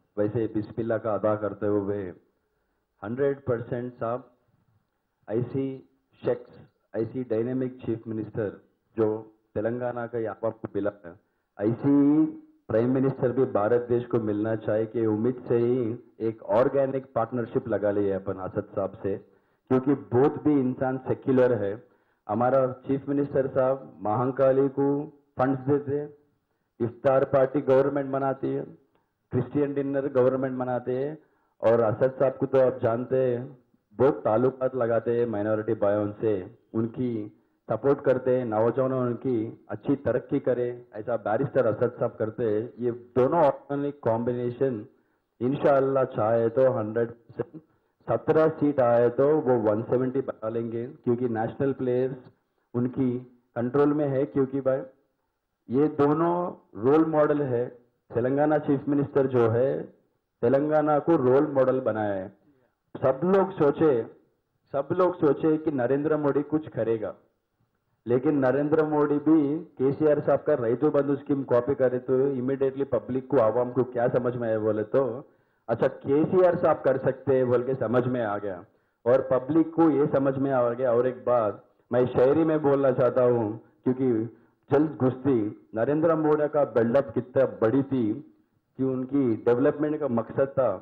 वैसे बिस्मिल्लाह का अदा करते हुए हंड्रेड परसेंट साहब ऐसी शख्स, ऐसी डायनेमिक चीफ मिनिस्टर जो तेलंगाना का यहाँ को मिला है, ऐसी प्राइम मिनिस्टर भी भारत देश को मिलना चाहिए कि उम्मीद से ही एक ऑर्गेनिक पार्टनरशिप लगा ली है अपन असद साहब से, क्योंकि बहुत भी इंसान सेक्युलर है। हमारा चीफ मिनिस्टर साहब महाकाली को फंड्स देते, इफ्तार पार्टी गवर्नमेंट बनाती है, क्रिश्चियन डिनर गवर्नमेंट बनाते हैं, और असद साहब को तो आप जानते हैं बहुत ताल्लुकात लगाते हैं माइनॉरिटी भाइयों से, उनकी सपोर्ट करते हैं, नौजवान उनकी अच्छी तरक्की करे, ऐसा बैरिस्टर असद साहब करते हैं। ये दोनों ऑर्गेनिक कॉम्बिनेशन इंशाअल्लाह चाहे तो हंड्रेड परसेंट सत्रह सीट आए तो वो वन सेवेंटी बना लेंगे, क्योंकि नेशनल प्लेयर्स उनकी कंट्रोल में है, क्योंकि भाई ये दोनों रोल मॉडल है। तेलंगाना चीफ मिनिस्टर जो है तेलंगाना को रोल मॉडल बनाया है। सब लोग सोचे सब लोग सोचे कि नरेंद्र मोदी कुछ करेगा, लेकिन नरेंद्र मोदी भी केसीआर साहब का रैतु बंधु स्कीम कॉपी करे तो इमीडिएटली पब्लिक को आवाम को क्या समझ में आया बोले तो अच्छा केसीआर साहब कर सकते हैं बोल के समझ में आ गया, और पब्लिक को ये समझ में आ गया। और एक बात मैं शायरी में बोलना चाहता हूँ, क्योंकि जल्द घुसती नरेंद्र मोदी का बिल्डअप कितना बड़ी थी कि उनकी डेवलपमेंट का मकसद था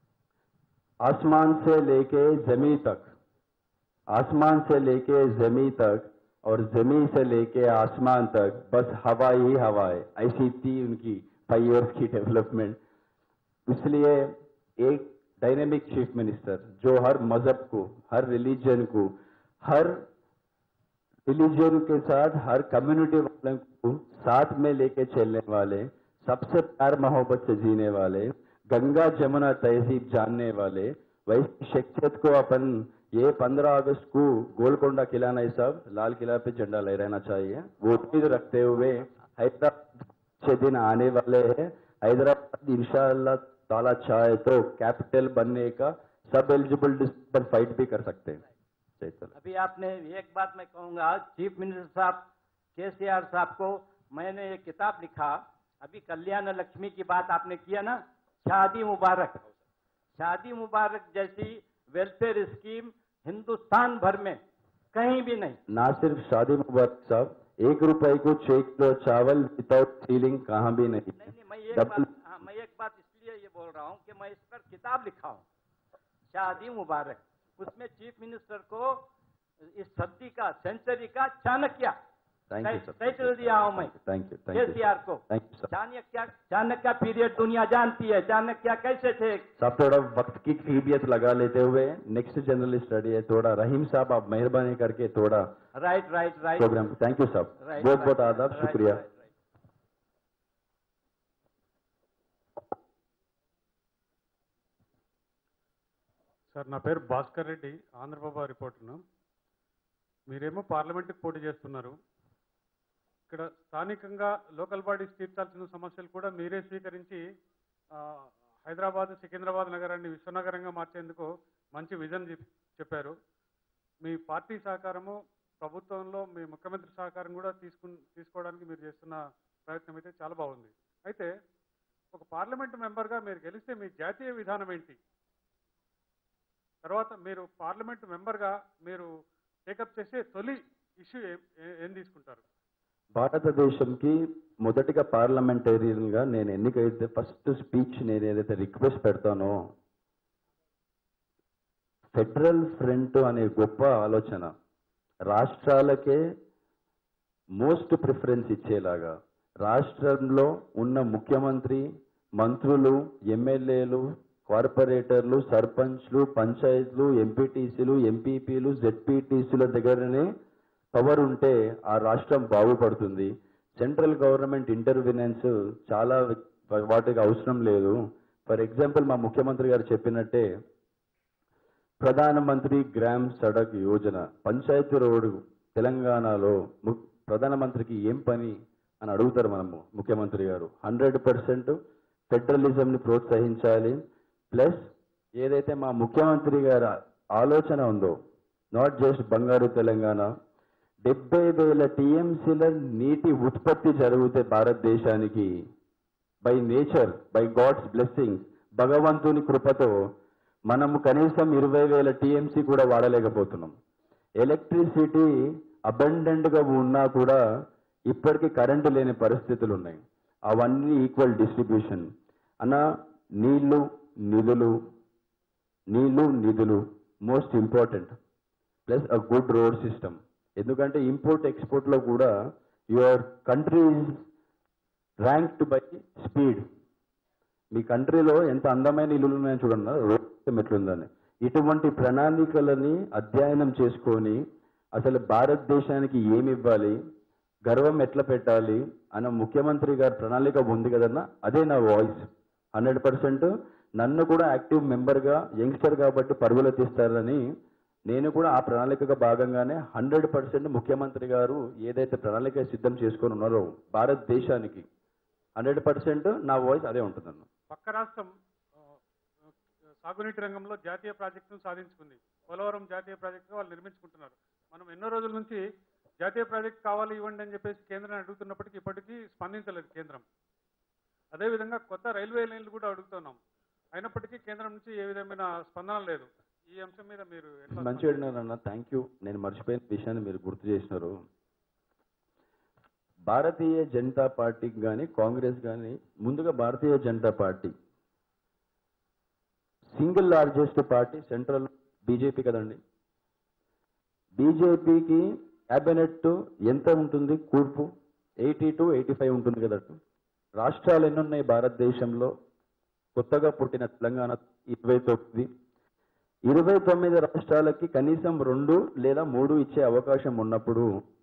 आसमान से लेके जमीन तक, आसमान से लेके जमीन तक और जमीन से लेके आसमान तक बस हवा ही हवा है, ऐसी थी उनकी फाइव ईयर्स की डेवलपमेंट। इसलिए एक डायनेमिक चीफ मिनिस्टर जो हर मजहब को, हर रिलीजन को, हर रिलीजन के साथ हर कम्युनिटी वालों को साथ में लेके चलने वाले, सबसे प्यार मोहब्बत से जीने वाले, गंगा जमुना तहजीब जानने वाले, वैसी शख्सियत को अपन ये पंद्रह अगस्त को गोलकोंडा किला नहीं सब लाल किला पे झंडा लहराना चाहिए। वो उम्मीद रखते हुए हैदराबाद अच्छे दिन आने वाले हैं। हैदराबाद इंशाअल्लाह ताला चाहे तो कैपिटल बनने का सब एलिजिबल पर फाइट भी कर सकते हैं।
अभी आपने एक बात मैं कहूंगा, चीफ मिनिस्टर साहब केसीआर साहब को मैंने एक किताब लिखा, अभी कल्याण लक्ष्मी की बात आपने किया ना, शादी मुबारक, शादी मुबारक जैसी वेलफेयर स्कीम हिंदुस्तान भर में कहीं भी नहीं।
ना सिर्फ शादी मुबारक साहब, एक रुपए को छह किलो चावल विदाउट सीलिंग कहाँ भी नहीं।
नहीं, नहीं मैं एक बात हाँ, मैं एक बात इसलिए ये बोल रहा हूँ कि मैं इस पर किताब लिखा हूँ, शादी मुबारक। उसमें चीफ मिनिस्टर को इस सदी का, सेंचुरी का चाणक्य टाइटल दिया हूं मैं।
थैंक यू
केसीआर को।
Thank you sir.
Chanakya Chanakya period दुनिया जानती है, चाणक्य कैसे थे।
साहब थोड़ा वक्त की खरीबियत लगा लेते हुए नेक्स्ट जनरल स्टडी है, थोड़ा रहीम साहब आप मेहरबानी करके थोड़ा
right right right
programme. Thank you साहब, बहुत बहुत आदाब, शुक्रिया।
సార్ నా పేరు భాస్కర్ రెడ్డి, ఆంధ్రప్రభ రిపోర్టర్ను. మీరేమో పార్లమెంట్కి పోటీ చేస్తున్నారు, ఇక్కడ స్థానికంగా లోకల్ బాడీస్ తీర్చాల్సిన సమస్యలు కూడా మీరే స్వీకరించి హైదరాబాద్, సికింద్రాబాద్ నగరాన్ని విశ్వనగరంగా మార్చేందుకు మంచి విజన్ చెప్పారు. మీ పార్టీ సహకారము, ప్రభుత్వంలో మీ ముఖ్యమంత్రి సహకారం కూడా తీసుకు తీసుకోవడానికి మీరు చేస్తున్న ప్రయత్నం అయితే చాలా బాగుంది. అయితే ఒక పార్లమెంట్ మెంబర్గా మీరు గెలిస్తే మీ జాతీయ విధానం ఏంటి? తర్వాత మీరు పార్లమెంట్ మెంబర్గా మీరు టేకప్ చేసే తొలి ఇష్యూ ఏం తీసుకుంటారు?
భారతదేశంకి మొదటిగా పార్లమెంటేరియన్గా నేను ఎన్నికైతే ఫస్ట్ స్పీచ్ నేను ఏదైతే రిక్వెస్ట్ పెడతానో, ఫెడరల్ ఫ్రంట్ అనే గొప్ప ఆలోచన రాష్ట్రాలకే మోస్ట్ ప్రిఫరెన్స్ ఇచ్చేలాగా, రాష్ట్రంలో ఉన్న ముఖ్యమంత్రి, మంత్రులు, ఎమ్మెల్యేలు, కార్పొరేటర్లు, సర్పంచ్లు, పంచాయతీలు, ఎంపీటీసీలు, ఎంపీపీలు, జెడ్పీటీసీల దగ్గరనే పవర్ ఉంటే ఆ రాష్ట్రం బాగుపడుతుంది. సెంట్రల్ గవర్నమెంట్ ఇంటర్వినెన్స్ చాలా వాటికి అవసరం లేదు. ఫర్ ఎగ్జాంపుల్ మా ముఖ్యమంత్రి గారు చెప్పినట్టే ప్రధానమంత్రి గ్రామ్ సడక్ యోజన, పంచాయతీ రోడ్డు తెలంగాణలో ప్రధానమంత్రికి ఏం పని అని అడుగుతారు మనము ముఖ్యమంత్రి గారు. హండ్రెడ్ పర్సెంట్ ఫెడరలిజంని ప్రోత్సహించాలి. ప్లస్ ఏదైతే మా ముఖ్యమంత్రి గారి ఆలోచన ఉందో, నాట్ జస్ట్ బంగారు తెలంగాణ, డెబ్బై వేల టీఎంసీల నీటి ఉత్పత్తి జరిగితే భారతదేశానికి by nature, by God's blessing భగవంతుని కృపతో మనము కనీసం ఇరవై వేల టీఎంసీ కూడా వాడలేకపోతున్నాం. ఎలక్ట్రిసిటీ అబండెంట్గా ఉన్నా కూడా ఇప్పటికీ కరెంటు లేని పరిస్థితులు ఉన్నాయి. అవన్నీ ఈక్వల్ డిస్ట్రిబ్యూషన్ అన్న. నీళ్లు నిధులు నీళ్లు నిధులు most important, plus a good road system. ఎందుకంటే ఇంపోర్ట్ ఎక్స్పోర్ట్లో కూడా your country is ranked by speed. మీ కంట్రీలో ఎంత అందమైన ఇల్లులు ఉన్నాయని చూడండి, రోడ్ సిస్టమ్ ఎట్లుందని. ఇటువంటి ప్రణాళికలని అధ్యయనం చేసుకొని అసలు భారతదేశానికి ఏమి ఇవ్వాలి, గర్వం ఎట్లా పెట్టాలి అన్న ముఖ్యమంత్రి గారి ప్రణాళిక ఉంది కదన్నా, అదే నా వాయిస్. హండ్రెడ్ పర్సెంట్ నన్ను కూడా యాక్టివ్ మెంబర్గా, యంగ్స్టర్ కాబట్టి పరుగులు తీస్తారని నేను కూడా ఆ ప్రణాళికగా భాగంగానే హండ్రెడ్ పర్సెంట్ ముఖ్యమంత్రి గారు ఏదైతే ప్రణాళిక సిద్ధం చేసుకొని ఉన్నారో భారతదేశానికి హండ్రెడ్ పర్సెంట్ నా వాయిస్ అదే ఉంటుందన్న.
పక్క రాష్ట్రం ఆ, సాగునీటి రంగంలో జాతీయ ప్రాజెక్టును సాధించుకుంది. పోలవరం జాతీయ ప్రాజెక్టు వాళ్ళు నిర్మించుకుంటున్నారు. మనం ఎన్నో రోజుల నుంచి జాతీయ ప్రాజెక్ట్ కావాలి ఇవ్వండి అని చెప్పేసి కేంద్రాన్ని అడుగుతున్నప్పటికీ ఇప్పటికీ స్పందించలేదు కేంద్రం. అదేవిధంగా కొత్త రైల్వే లైన్లు కూడా అడుగుతున్నాం, అయినప్పటికీ కేంద్రం నుంచి ఏ విధమైన స్పందన లేదు. ఈ అంశం మీద మీరు ఎట్లా?
మంచిగా అడిగినారన్న, థ్యాంక్ యూ. నేను మర్చిపోయిన విషయాన్ని మీరు గుర్తు చేసినారు. భారతీయ జనతా పార్టీకి కానీ కాంగ్రెస్ కానీ, ముందుగా Bharatiya Janata party single largest party central BJP కదండి. బీజేపీకి క్యాబినెట్ ఎంత ఉంటుంది? కూర్పు ఎయిటీ టు ఎయిటీ ఫైవ్ ఉంటుంది కదట. రాష్ట్రాలు ఎన్ని ఉన్నాయి భారతదేశంలో? కొత్తగా పుట్టిన తెలంగాణ ఇరవై తొమ్మిది ఇరవై తొమ్మిది రాష్ట్రాలకి కనీసం రెండు లేదా మూడు ఇచ్చే అవకాశం ఉన్నప్పుడు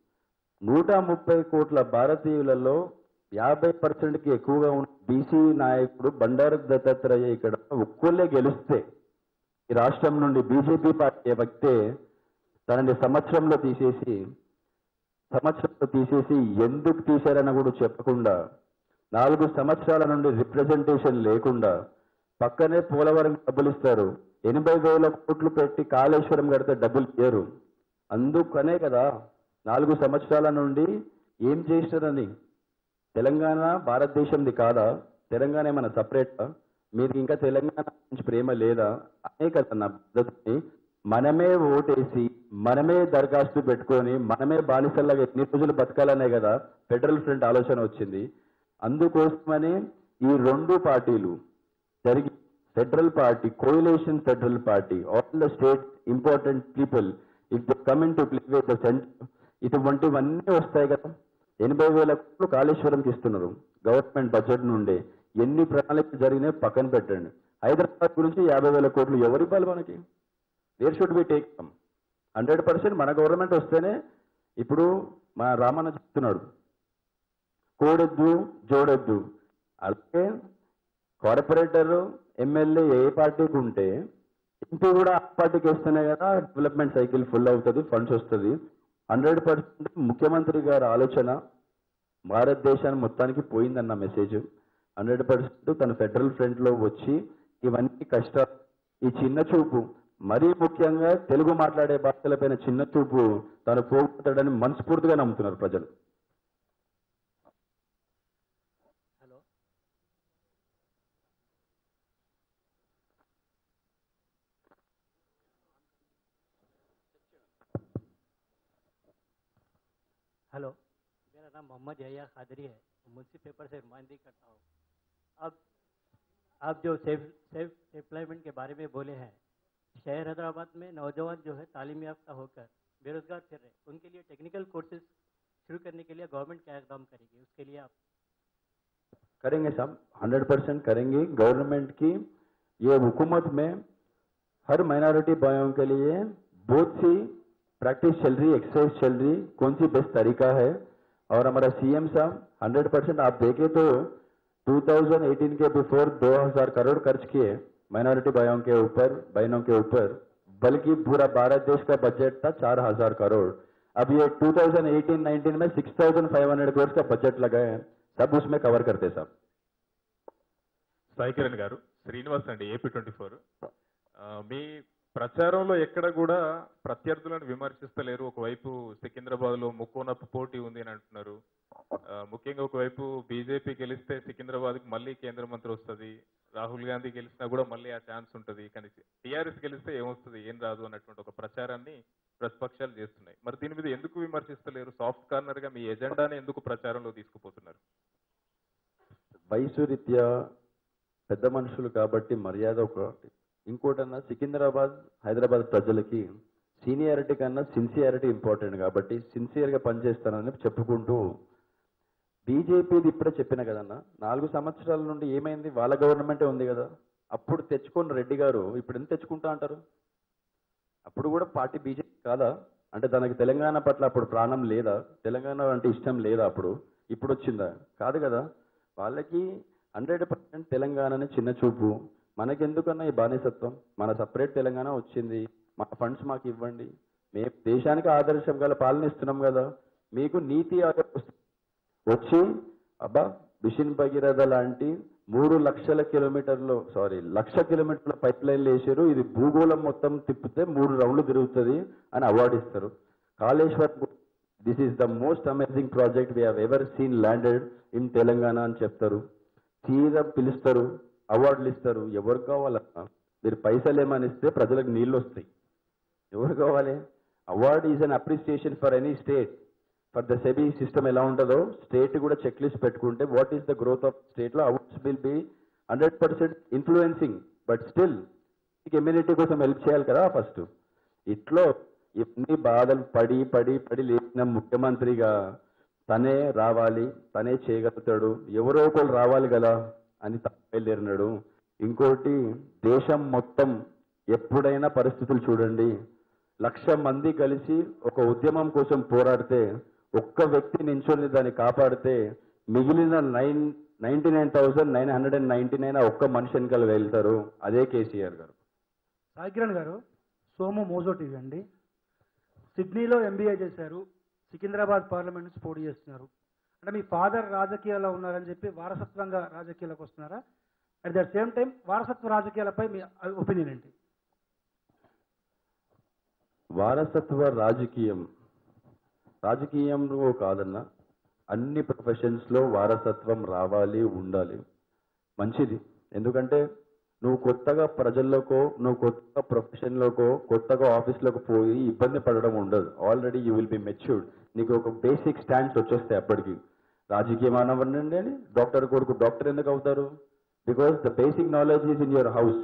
నూట ముప్పై కోట్ల భారతీయులలో యాభై పర్సెంట్కి ఎక్కువగా ఉన్న బీసీ నాయకుడు బండారు దత్తాత్రేయ ఇక్కడ ఒక్కళ్ళే గెలిస్తే ఈ రాష్ట్రం నుండి బీజేపీ పార్టీ వ్యక్తే తనని సంవత్సరంలో తీసేసి సంవత్సరంలో తీసేసి ఎందుకు తీశారని కూడా చెప్పకుండా, నాలుగు సంవత్సరాల నుండి రిప్రజెంటేషన్ లేకుండా పక్కనే పోలవరం డబ్బులు ఇస్తారు. ఎనభై వేల కోట్లు పెట్టి కాళేశ్వరం కడితే డబ్బులు ఇయ్యరు. అందుకనే కదా నాలుగు సంవత్సరాల నుండి ఏం చేసినారని. తెలంగాణ భారతదేశంది కాదా? తెలంగాణ ఏమైనా సపరేటా? మీరు ఇంకా తెలంగాణ నుంచి ప్రేమ లేదా అనే కదా నా పద్ధతిని. మనమే ఓటేసి మనమే దరఖాస్తు పెట్టుకొని మనమే బానిసల్లాగా ఎన్ని రోజులు బతకాలనే కదా ఫెడరల్ ఫ్రంట్ ఆలోచన వచ్చింది. అందుకోసమని ఈ రెండు పార్టీలు జరిగి federal party, coalition federal party, all the state important people if the coming to play with the centre, ఇటువంటివన్నీ వస్తాయి కదా. ఎనభై వేల కోట్లు కాళేశ్వరంకి ఇస్తున్నారు గవర్నమెంట్ బడ్జెట్ నుండి. ఎన్ని ప్రణాళికలు జరిగినాయి పక్కన పెట్టండి. హైదరాబాద్ గురించి యాభై వేల కోట్లు ఎవరు ఇవ్వాలి మనకి? Where should be take come? Hundred percent మన గవర్నమెంట్ వస్తేనే. ఇప్పుడు మా రామన్న చెప్తున్నాడు కోడొద్దు జోడొద్దు. అలాగే కార్పొరేటర్ ఎమ్మెల్యే ఏ పార్టీకి ఉంటే ఎంపీ కూడా ఆ పార్టీకి వస్తేనే కదా డెవలప్మెంట్ సైకిల్ ఫుల్ అవుతుంది, ఫండ్స్ వస్తుంది. హండ్రెడ్ పర్సెంట్ ముఖ్యమంత్రి గారి ఆలోచన భారతదేశాన్ని మొత్తానికి పోయిందన్న మెసేజ్. హండ్రెడ్ పర్సెంట్ తన ఫెడరల్ ఫ్రంట్లో వచ్చి ఇవన్నీ కష్టాలు, ఈ చిన్న చూపు, మరీ ముఖ్యంగా తెలుగు మాట్లాడే భాషలపైన చిన్న చూపు తను పోగొట్టాడని మనస్ఫూర్తిగా నమ్ముతున్నారు ప్రజలు.
हेलो हेलो मेरा नाम मोहम्मद यहिया खादरी है, मुंशी पेपर से नुमाइंदगी करता हूँ। अब आप जो सेफ सेफ एम्प्लॉयमेंट के बारे में बोले हैं, शहर हैदराबाद में नौजवान जो है तालीम याफ्ता होकर बेरोजगार फिर रहे, उनके लिए टेक्निकल कोर्सेज शुरू करने के लिए गवर्नमेंट क्या इकदाम करेगी? उसके लिए आप
करेंगे साहब, हंड्रेड परसेंट करेंगे। गवर्नमेंट की ये हुकूमत में हर माइनॉरिटी भाइयों के लिए बहुत सी प्रैक्टिस चल रही, एक्सरसाइज चल रही, कौन सी बेस्ट तरीका है। और हमारा सीएम साहब हंड्रेड परसेंट आप देखें तो दो हज़ार अठारह के बिफोर दो हज़ार करोड़ खर्च किए माइनॉरिटी भाइयों के ऊपर, बहनों के ऊपर, बल्कि पूरा भारत देश का बजट था चार हजार करोड़। अब ये दो हज़ार अठारह उन्नीस में छह हज़ार पाँच सौ करोड़ का बजट लगाए हैं, सब उसमें कवर करते साहब।
సాయి కిరణ్ గారు, శ్రీనివాస్ అండి, ఏపీ ట్వంటీ ఫోర్. మీ ప్రచారంలో ఎక్కడ కూడా ప్రత్యర్థులను విమర్శిస్తలేరు. ఒకవైపు సికింద్రాబాద్ లో ముక్కోనప్పు పోటీ ఉంది అని అంటున్నారు. ఆ, ముఖ్యంగా ఒకవైపు బీజేపీ గెలిస్తే సికింద్రాబాద్ కి మళ్ళీ కేంద్ర మంత్రి వస్తుంది, రాహుల్ గాంధీ గెలిచినా కూడా మళ్ళీ ఆ ఛాన్స్ ఉంటుంది, కానీ టీఆర్ఎస్ గెలిస్తే ఏమొస్తుంది ఏం రాదు అన్నటువంటి ఒక ప్రచారాన్ని ప్రతిపక్షాలు చేస్తున్నాయి. మరి దీని మీద ఎందుకు విమర్శిస్తలేరు? సాఫ్ట్ కార్నర్ గా మీ ఎజెండాని ఎందుకు ప్రచారంలో తీసుకుపోతున్నారు?
వయసు రీత్యా పెద్ద మనుషులు కాబట్టి మర్యాద ఒకటి. ఇంకోటన్నా సికింద్రాబాద్ హైదరాబాద్ ప్రజలకి సీనియారిటీ కన్నా సిన్సియారిటీ ఇంపార్టెంట్ కాబట్టి సిన్సియర్గా పనిచేస్తానని చెప్పుకుంటూ, బీజేపీది ఇప్పుడే చెప్పిన కదన్నా, నాలుగు సంవత్సరాల నుండి ఏమైంది? వాళ్ళ గవర్నమెంటే ఉంది కదా. అప్పుడు తెచ్చుకున్న రెడ్డి గారు ఇప్పుడు ఎంత తెచ్చుకుంటా అంటారు? అప్పుడు కూడా పార్టీ బీజేపీ కాదా? అంటే దానికి తెలంగాణ పట్ల అప్పుడు ప్రాణం లేదా? తెలంగాణ అంటే ఇష్టం లేదా? అప్పుడు ఇప్పుడు వచ్చిందా? కాదు కదా. వాళ్ళకి హండ్రెడ్ పర్సెంట్ తెలంగాణని చిన్న చూపు. మనకెందుకన్నా ఈ బానిసత్వం? మన సపరేట్ తెలంగాణ వచ్చింది, మా ఫండ్స్ మాకు ఇవ్వండి, మేము దేశానికి ఆదర్శం గల పాలన ఇస్తున్నాం కదా. మీకు నీతి ఆయోగ్ వచ్చి అబ్బా మిషన్ భగీరథ లాంటి మూడు లక్షల కిలోమీటర్లు సారీ లక్ష కిలోమీటర్ల పైప్ లైన్లు వేసారు, ఇది భూగోళం మొత్తం తిప్పితే మూడు రౌండ్లు తిరుగుతుంది అని అవార్డు ఇస్తారు. Kaleshwar this is the most amazing project we have ever seen landed in Telangana అని చెప్తారు. తీరా పిలుస్తారు, అవార్డులు ఇస్తారు. ఎవరు కావాలన్నా? మీరు పైసలు ఏమని ఇస్తే ప్రజలకు నీళ్ళు వస్తాయి. ఎవరు కావాలి? Award is an appreciation for any state. For the SEBI system ఎలా ఉంటుందో స్టేట్ కూడా చెక్ లిస్ట్ పెట్టుకుంటే what is the growth of స్టేట్లో awards will be hundred percent influencing. But still community కోసం హెల్ప్ చేయాలి కదా ఫస్ట్. ఇట్లో ఎన్ని బాధలు పడి పడి పడి లేచిన ముఖ్యమంత్రిగా తనే రావాలి, తనే చేయగలుగుతాడు, ఎవరో ఒకరు రావాలి కదా అని బయలుదేరినాడు. ఇంకోటి, దేశం మొత్తం ఎప్పుడైనా పరిస్థితులు చూడండి, లక్ష మంది కలిసి ఒక ఉద్యమం కోసం పోరాడితే ఒక్క వ్యక్తి నించొని దాన్ని కాపాడితే మిగిలిన nine ninety nine thousand nine hundred and ninety nine ఒక్క మనిషి వెనకాల వెళ్తారు. అదే కేసీఆర్ గారు.
సాయి కిరణ్ గారు, సోము మోజో టీవీ అండి. సిడ్నీలో ఎంబీఏ చేశారు, సికింద్రాబాద్ పార్లమెంట్ నుంచి పోటీ చేస్తున్నారు. అంటే మీ ఫాదర్ రాజకీయాల్లో ఉన్నారని చెప్పి వారసత్వంగా రాజకీయాలకు వస్తున్నారా? అట్ ద సేమ్ టైం వారసత్వ రాజకీయాలపై మీ ఒపీనియన్ ఏంటి?
వారసత్వ రాజకీయం రాజకీయంలో కాదన్నా, అన్ని ప్రొఫెషన్స్లో వారసత్వం రావాలి, ఉండాలి, మంచిది. ఎందుకంటే నువ్వు కొత్తగా ప్రజల్లోకో నువ్వు కొత్తగా ప్రొఫెషన్లోకో కొత్తగా ఆఫీస్లోకి పోయి ఇబ్బంది పడడం ఉండదు. Already you will be matured. నీకు ఒక బేసిక్ స్టాండ్స్ వచ్చేస్తాయి అప్పటికి. రాజకీయం అనవండి అని డాక్టర్ కొడుకు డాక్టర్ ఎందుకు అవుతారు? Because the basic knowledge is in your house.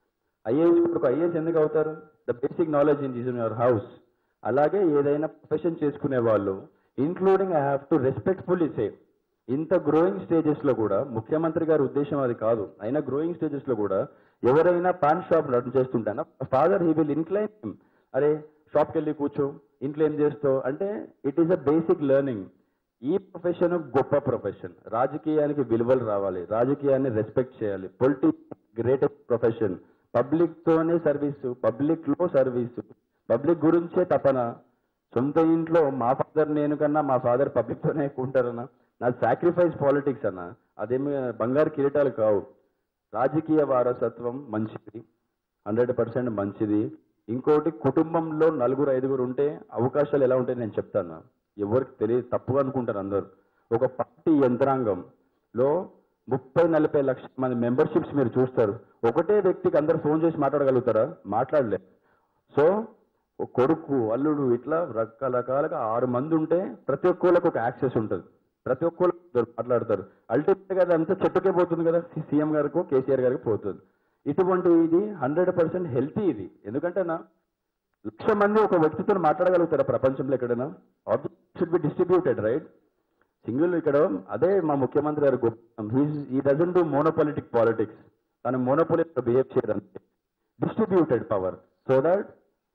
IAS కొడుకు ఐఏఎస్ ఎందుకు అవుతారు? The basic knowledge is in your house. అలాగే ఏదైనా ప్రొఫెషన్ చేసుకునే వాళ్ళు, including I have to respectfully say, ఇంత గ్రోయింగ్ స్టేజెస్లో కూడా ముఖ్యమంత్రి గారి ఉద్దేశం అది కాదు, అయినా గ్రోయింగ్ స్టేజెస్లో కూడా ఎవరైనా పాన్ షాప్ రన్ చేస్తుంటానా ఫాదర్ హీ విల్ ఇన్క్లైన్, అరే షాప్కి వెళ్ళి కూర్చో, ఇంట్లో ఏం చేస్తావు అంటే it is a basic learning. ఈ ప్రొఫెషన్ గొప్ప ప్రొఫెషన్. రాజకీయానికి విలువలు రావాలి, రాజకీయాన్ని రెస్పెక్ట్ చేయాలి. Politics greatest profession. పబ్లిక్తోనే సర్వీసు, పబ్లిక్లో సర్వీసు, పబ్లిక్ గురించే తపన. సొంత ఇంట్లో మా ఫాదర్ నేను కన్నా మా ఫాదర్ పబ్లిక్తోనే ఎక్కువ ఉంటారన్నా. నా సాక్రిఫైస్ పాలిటిక్స్ అన్న, అదేమి బంగారు కిరీటాలు కావు. రాజకీయ వారసత్వం మంచిది, హండ్రెడ్ పర్సెంట్ మంచిది. ఇంకోటి, కుటుంబంలో నలుగురు ఐదుగురు ఉంటే అవకాశాలు ఎలా ఉంటాయి నేను చెప్తాను. ఎవరికి తెలియదు, తప్పుగా అనుకుంటారు అందరూ. ఒక పార్టీ యంత్రాంగంలో ముప్పై నలభై లక్షల మంది మెంబర్షిప్స్ మీరు చూస్తారు. ఒకటే వ్యక్తికి అందరు ఫోన్ చేసి మాట్లాడగలుగుతారా? మాట్లాడలే. సో కొడుకు, అల్లుడు, ఇట్లా రకరకాలుగా ఆరు మంది ఉంటే ప్రతి ఒక్కళ్ళకి ఒక యాక్సెస్ ఉంటుంది, ప్రతి ఒక్కళ్ళు మాట్లాడతారు. అల్టిమేట్గా అదంతా చెట్టుకే పోతుంది కదా, సీఎం గారికి కేసీఆర్ గారికి పోతుంది. ఇటువంటి ఇది హండ్రెడ్ పర్సెంట్ హెల్తీ ఇది. ఎందుకంటే నా లక్ష మంది ఒక వ్యక్తితో మాట్లాడగలుగుతారా ప్రపంచంలో ఎక్కడైనా? Should be distributed, right? Single ఇక్కడ అదే మా ముఖ్యమంత్రి గారు గొప్ప. ఈ డజన్ డూ మోనోపాలిటిక్ పాలిటిక్స్. తను మోనోపాలిక్ బిహేవ్ చేయడానికి డిస్ట్రిబ్యూటెడ్ పవర్, సో దాట్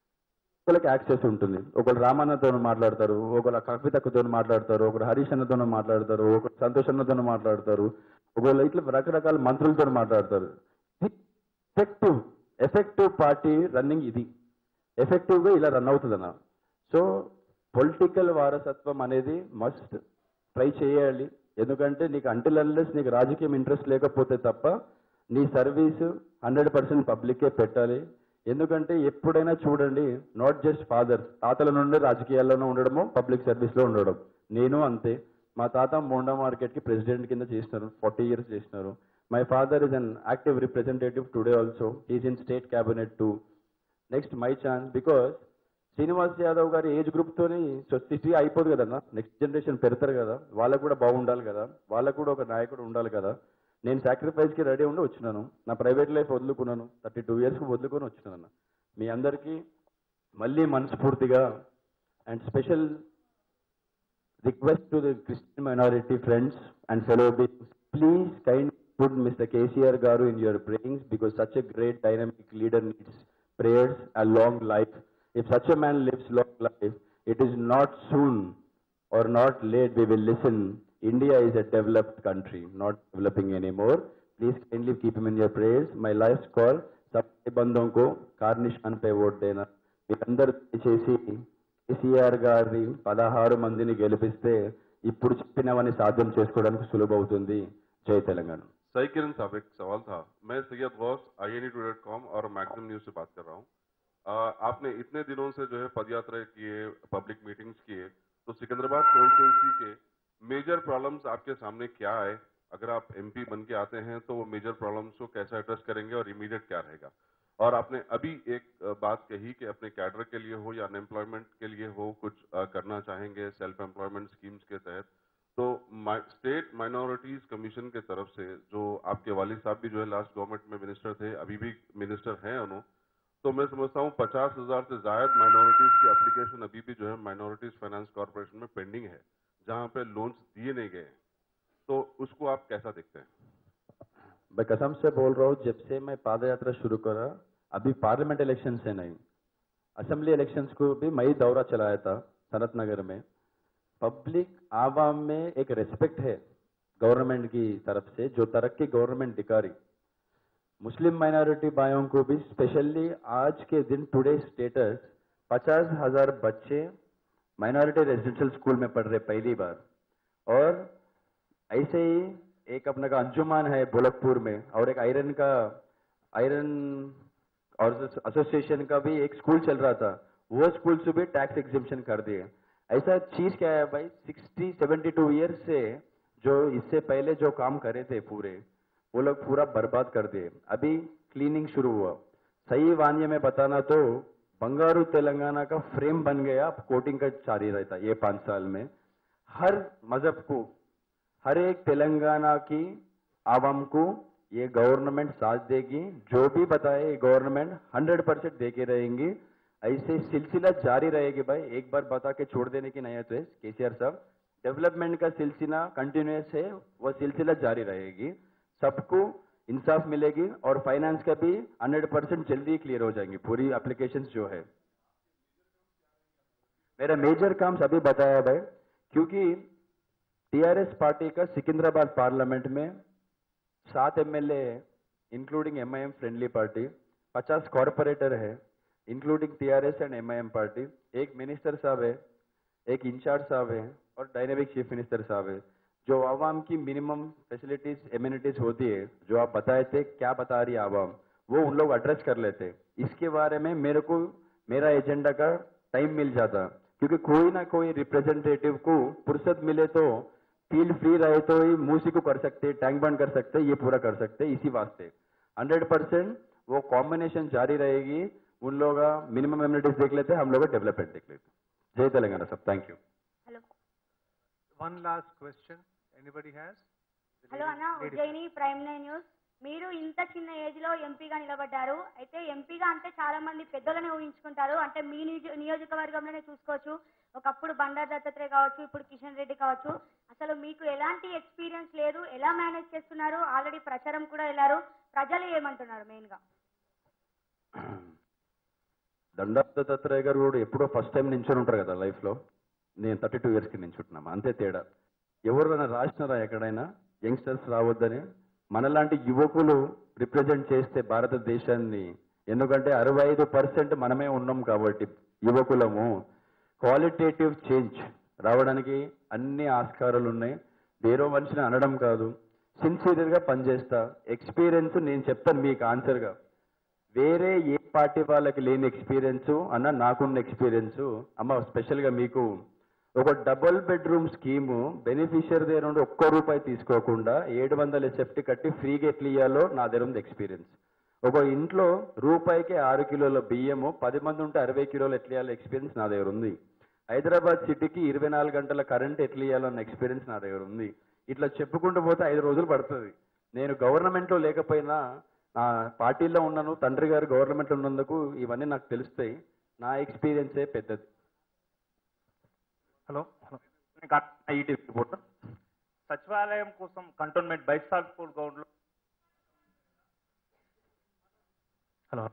ఒకరికి యాక్సెస్ ఉంటుంది. ఒకరు రామన్నతో మాట్లాడతారు, ఒకరు కవితతో మాట్లాడతారు, ఒకరు హరీష్ అన్నతో మాట్లాడతారు, ఒకరు సంతోష్ అన్నతో మాట్లాడతారు, ఒకరు ఇట్లా రకరకాల మంత్రులతో మాట్లాడతారు. ఎఫెక్టివ్ ఎఫెక్టివ్ పార్టీ రన్నింగ్ ఇది. ఎఫెక్టివ్గా ఇలా రన్ అవుతుందన్న. సో పొలిటికల్ వారసత్వం అనేది మస్ట్ ట్రై చేయాలి. ఎందుకంటే నీకు అంటిల్ అన్లెస్ నీకు రాజకీయం ఇంట్రెస్ట్ లేకపోతే తప్ప నీ సర్వీసు హండ్రెడ్ పర్సెంట్ పబ్లిక్కే పెట్టాలి. ఎందుకంటే ఎప్పుడైనా చూడండి, నాట్ జస్ట్ ఫాదర్, తాతల నుండి రాజకీయాల్లోనే ఉండడము, పబ్లిక్ సర్వీస్లో ఉండడం. నేను అంతే. మా తాత మోండా మార్కెట్కి ప్రెసిడెంట్ కింద చేసినారు, ఫార్టీ ఇయర్స్ చేసినారు. My father is an active representative today also. He is in state cabinet too. Next, my chance, because Srinivas Yadav గారి ఏజ్ గ్రూప్తోని సిటీ అయిపోదు కదన్నా, నెక్స్ట్ జనరేషన్ పెడతారు కదా, వాళ్ళకు కూడా బాగుండాలి కదా, వాళ్ళకు కూడా ఒక నాయకుడు ఉండాలి కదా. నేను సాక్రిఫైస్కి రెడీ ఉండి వచ్చినాను, నా ప్రైవేట్ లైఫ్ వదులుకున్నాను, థర్టీ టూ ఇయర్స్కి వదులుకొని వచ్చినాను. మీ అందరికీ మళ్ళీ మనస్ఫూర్తిగా and special request to the Christian minority friends and fellow beings, please kind put Mister K C R Garu in your prayings, because such a great dynamic leader needs prayers and long life. If such a man lives long life, it is not soon or not late we will listen. India is a developed country, not developing anymore. Please kindly keep him in your prayers. My life's call, sabke bandon ko car nishan pe vote dena. మీరందరూ చేసి కేసీఆర్ గారి పదహారు మందిని గెలిపిస్తే ఇప్పుడు చెప్పినవని సాధ్యం చేసుకోవడానికి సులభవుతుంది. జై తెలంగాణ.
सही किरण साहब, एक सवाल था। मैं Syed Ghouse I N E two dot com और मैक्सिम न्यूज से बात कर रहा हूँ। आपने इतने दिनों से जो है पदयात्रा किए, पब्लिक मीटिंग्स किए, तो सिकंदराबाद कॉन्स्टिट्यूंसी के मेजर प्रॉब्लम्स आपके सामने क्या है? अगर आप एमपी बन के आते हैं तो वो मेजर प्रॉब्लम्स को कैसे एड्रेस करेंगे और इमीडिएट क्या रहेगा? और आपने अभी एक बात कही कि अपने कैडर के लिए हो या अनएम्प्लॉयमेंट के लिए हो कुछ करना चाहेंगे सेल्फ एम्प्लॉयमेंट स्कीम्स के तहत, तो स्टेट माइनॉरिटीज कमीशन के तरफ से, जो आपके वालिद साहब भी जो है लास्ट गवर्नमेंट में मिनिस्टर थे, अभी भी मिनिस्टर हैं उन्होंने, तो मैं समझता हूँ पचास हजार से ज्यादा माइनॉरिटीज की एप्लीकेशन अभी भी जो है माइनॉरिटीज फाइनेंस कॉर्पोरेशन में पेंडिंग है, जहाँ पे लोन्स दिए नहीं गए, तो उसको आप कैसा देखते हैं?
मैं कसम से बोल रहा हूँ, जब से मैं पाद यात्रा शुरू करा, अभी पार्लियामेंट इलेक्शन से नहीं, असेंबली इलेक्शंस को भी मैं ही दौरा चलाया था सनत नगर में. पब्लिक आवाम में एक रेस्पेक्ट है गवर्नमेंट की तरफ से, जो तरक्की गवर्नमेंट दिखा रही. मुस्लिम माइनॉरिटी भाइयों को भी स्पेशली आज के दिन टुडे स्टेटस पचास हजार बच्चे माइनॉरिटी रेजिडेंशियल स्कूल में पढ़ रहे पहली बार. और ऐसे ही एक अपने का अंजुमान है भोलकपुर में, और एक आयरन का आयरन और एसोसिएशन का भी एक स्कूल चल रहा था, वो स्कूल से भी टैक्स एग्जिम्पशन कर दिए. ऐसा चीज क्या है भाई, सिक्सटी सेवेंटी टू ईयर्स से जो इससे पहले जो काम करे थे पूरे, वो लोग पूरा बर्बाद कर दिए. अभी क्लीनिंग शुरू हुआ. सही वान्य में बताना तो बंगारू तेलंगाना का फ्रेम बन गया, अब कोटिंग का जारी रहता ये पांच साल में. हर मजहब को, हर एक तेलंगाना की आवाम को ये गवर्नमेंट साथ देगी, जो भी बताए गवर्नमेंट हंड्रेड परसेंट दे के रहेंगी. ऐसे सिलसिला जारी रहेगी भाई, एक बार बता के छोड़ देने की नहीं है. तो केसीआर साहब, डेवलपमेंट का सिलसिला कंटिन्यूस है, वो सिलसिला जारी रहेगी, सबको इंसाफ मिलेगी और फाइनेंस का भी हंड्रेड परसेंट जल्दी क्लियर हो जाएंगी पूरी एप्लीकेशंस जो है. मेरा मेजर काम अभी बताया भाई, क्योंकि टीआरएस पार्टी का सिकंदराबाद पार्लियामेंट में सात MLA including MIM friendly party, पचास कॉर्पोरेटर है including TRS and MIM party, एक मिनिस्टर साहब है, एक इंचार्ज साहब है और डायनेमिक चीफ मिनिस्टर साहब है. जो आवाम की मिनिमम फैसिलिटीज एम्यूनिटीज होती है, जो आप बताए थे क्या बता रही आवाम, वो उन लोग एड्रेस कर लेते. इसके बारे में मेरे को मेरा एजेंडा का टाइम मिल जाता, क्योंकि कोई ना कोई रिप्रेजेंटेटिव को फुर्सत मिले तो फील्ड फ्री रहे तो ही मूसी को कर सकते, टैंक बंद कर सकते, ये पूरा कर सकते. इसी वास्ते हंड्रेड परसेंट वो कॉम्बिनेशन जारी रहेगी. उन लोग मिनिमम एम्यूनिटीज देख लेते, हम लोग डेवलपमेंट देख लेते. जय तेलंगाना सब. Thank you.
Hello. One last question. Anybody has?
Hello అన్న, ఉజ్జయిని ప్రైమ్ నైన్ న్యూస్. మీరు ఇంత చిన్న ఏజ్ లో ఎంపీగా నిలబడ్డారు. అయితే ఎంపీగా అంటే చాలా మంది పెద్దలనే ఊహించుకుంటారు, అంటే మీ నియోజ- నియోజకవర్గంలోనే చూసుకోవచ్చు. ఒకప్పుడు బండారు దత్తాత్రేయ కావచ్చు, ఇప్పుడు కిషన్ రెడ్డి కావచ్చు. అసలు మీకు ఎలాంటి ఎక్స్పీరియన్స్ లేదు, ఎలా మేనేజ్ చేస్తున్నారు? ఆల్రెడీ ప్రచారం కూడా వెళ్ళారు, ప్రజలు ఏమంటున్నారు మెయిన్ గా?
దండారు దత్తాత్రేయ గారు కూడా ఎప్పుడో ఫస్ట్ టైం నించుని ఉంటారు కదా లైఫ్లో. నేను థర్టీ టూ ఇయర్స్కి నించుంటున్నాము, అంతే తేడా. ఎవరైనా రాసినారా ఎక్కడైనా యంగ్స్టర్స్ రావద్దని? మనలాంటి యువకులు రిప్రజెంట్ చేస్తే భారతదేశాన్ని, ఎందుకంటే అరవై ఐదు పర్సెంట్ మనమే ఉన్నాం కాబట్టి యువకులము. క్వాలిటేటివ్ చేంజ్ రావడానికి అన్ని ఆస్కారాలు ఉన్నాయి. వేరే మనిషిని అనడం కాదు, సిన్సియర్గా పనిచేస్తా. ఎక్స్పీరియన్స్ నేను చెప్తాను మీకు ఆన్సర్గా. వేరే ఏ పార్టీ వాళ్ళకి లేని ఎక్స్పీరియన్స్ అన్న నాకున్న ఎక్స్పీరియన్స్. అమ్మ స్పెషల్గా మీకు ఒక డబుల్ బెడ్రూమ్ స్కీము బెనిఫిషియరీ దగ్గర నుండి ఒక్క రూపాయి తీసుకోకుండా ఏడు వందల సెఫ్టీ కట్టి ఫ్రీగా ఎట్లా ఇయ్యాలో నా దగ్గర ఉంది ఎక్స్పీరియన్స్. ఒక ఇంట్లో రూపాయికి ఆరు కిలోల బియ్యము పది మంది ఉంటే అరవై కిలోలు ఎట్లా ఇయ్యాలో ఎక్స్పీరియన్స్ నా దగ్గర ఉంది. హైదరాబాద్ సిటీకి ఇరవై నాలుగు గంటల కరెంట్ ఎట్లా ఇయ్యాలన్న ఎక్స్పీరియన్స్ నా దగ్గర ఉంది. ఇట్లా చెప్పుకుంటూ పోతే ఐదు రోజులు పడుతుంది. నేను గవర్నమెంట్లో లేకపోయినా నా పార్టీలో ఉన్నాను, తండ్రి గారు గవర్నమెంట్లో ఉన్నందుకు ఇవన్నీ నాకు తెలుస్తాయి. నా ఎక్స్పీరియన్సే పెద్దది.
Hello hello ET reporter. సచివాలయం కోసం కంటోన్మెంట్ బైసాల్పూర్ గ్రౌండ్లో హలో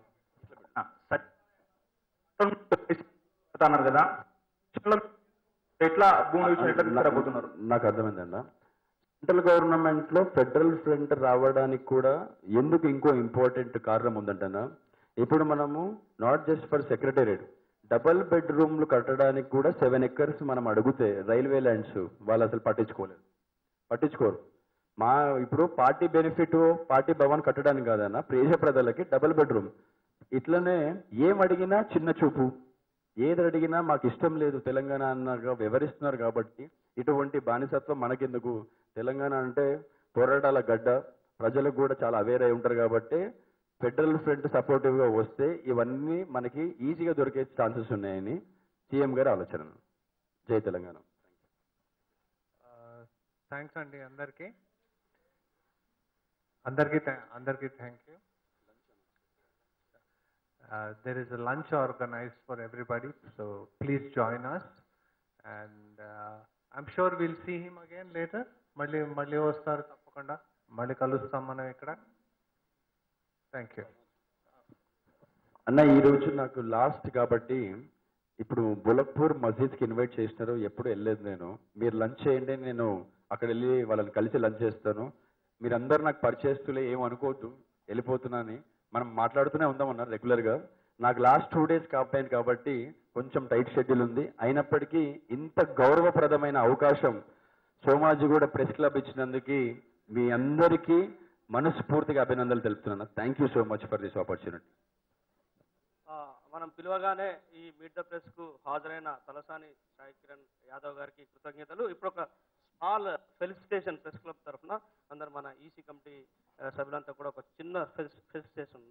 అన్నారు కదా, ఎట్లా భూమి విషయం ఎట్లా తీసుకురాబోతున్నారు?
నాకు అర్థమైందన్న. సెంట్రల్ గవర్నమెంట్ లో ఫెడరల్ ఫ్రంట్ రావడానికి కూడా ఎందుకు ఇంకో ఇంపార్టెంట్ కారణం ఉందంటనా, ఇప్పుడు మనము not just for secretariat double బెడ్రూమ్లు కట్టడానికి కూడా సెవెన్ ఎకర్స్ మనం అడిగితే రైల్వే ల్యాండ్స్ వాళ్ళు అసలు పట్టించుకోలేదు, పట్టించుకోరు. మా ఇప్పుడు పార్టీ బెనిఫిట్ పార్టీ భవన్ కట్టడానికి కాదన్న, పేద ప్రజలకి డబల్ బెడ్రూమ్. ఇట్లనే ఏం అడిగినా చిన్న చూపు, ఏది అడిగినా మాకు ఇష్టం లేదు తెలంగాణ అన్నగా వివరిస్తున్నారు. కాబట్టి ఇటువంటి బానిసత్వం మనకెందుకు, తెలంగాణ అంటే పోరాటాల గడ్డ, ప్రజలకు కూడా చాలా అవేర్ అయి ఉంటారు. కాబట్టి ఫెడరల్ ఫ్రంట్ సపోర్టివ్గా వస్తే ఇవన్నీ మనకి ఈజీగా దొరికే ఛాన్సెస్ ఉన్నాయని సీఎం గారి ఆలోచన. జై తెలంగాణ.
థ్యాంక్స్ అండి అందరికీ అందరికీ అందరికీ thank you. Uh, there is a lunch organized for everybody, so please join us, and uh, I'm sure we'll see him again later. మళ్ళీ మళ్ళీ వస్తారు తప్పకుండా, మళ్ళీ కలుస్తాం మనం ఇక్కడ. థ్యాంక్ యూ
అన్న. ఈరోజు నాకు లాస్ట్ కాబట్టి ఇప్పుడు బులక్పూర్ మస్జిద్కి ఇన్వైట్ చేసినారు, ఎప్పుడు వెళ్ళలేదు నేను. మీరు లంచ్ చేయండి, నేను అక్కడ వెళ్ళి వాళ్ళని కలిసి లంచ్ చేస్తాను. మీరందరూ నాకు పరిచయస్తులే, ఏం అనుకోవద్దు వెళ్ళిపోతున్నాని, మనం మాట్లాడుతూనే ఉందామన్నారు రెగ్యులర్గా. నాకు లాస్ట్ టూ డేస్ కాపాయింది కాబట్టి కొంచెం టైట్ షెడ్యూల్ ఉంది. అయినప్పటికీ ఇంత గౌరవప్రదమైన అవకాశం సోమాజిగూడ ప్రెస్ క్లబ్ ఇచ్చినందుకు మీ అందరికీ మనస్ఫూర్తిగా అభినందనలు తెలుపుతున్నాను. Thank you so much for this opportunity.
మనం పిలవగానే ఈ మీట్ ద ప్రెస్ కు హాజరైన తలసాని సాయి కిరణ్ యాదవ్ గారికి కృతజ్ఞతలు. ఇప్పుడు ఒక స్మాల్ ఫెలిసిటేషన్ ప్రెస్ క్లబ్ తరఫున అందరు మన ఈసీ కమిటీ సభ్యులంతా కూడా ఒక చిన్న ఫెలిసిటేషన్.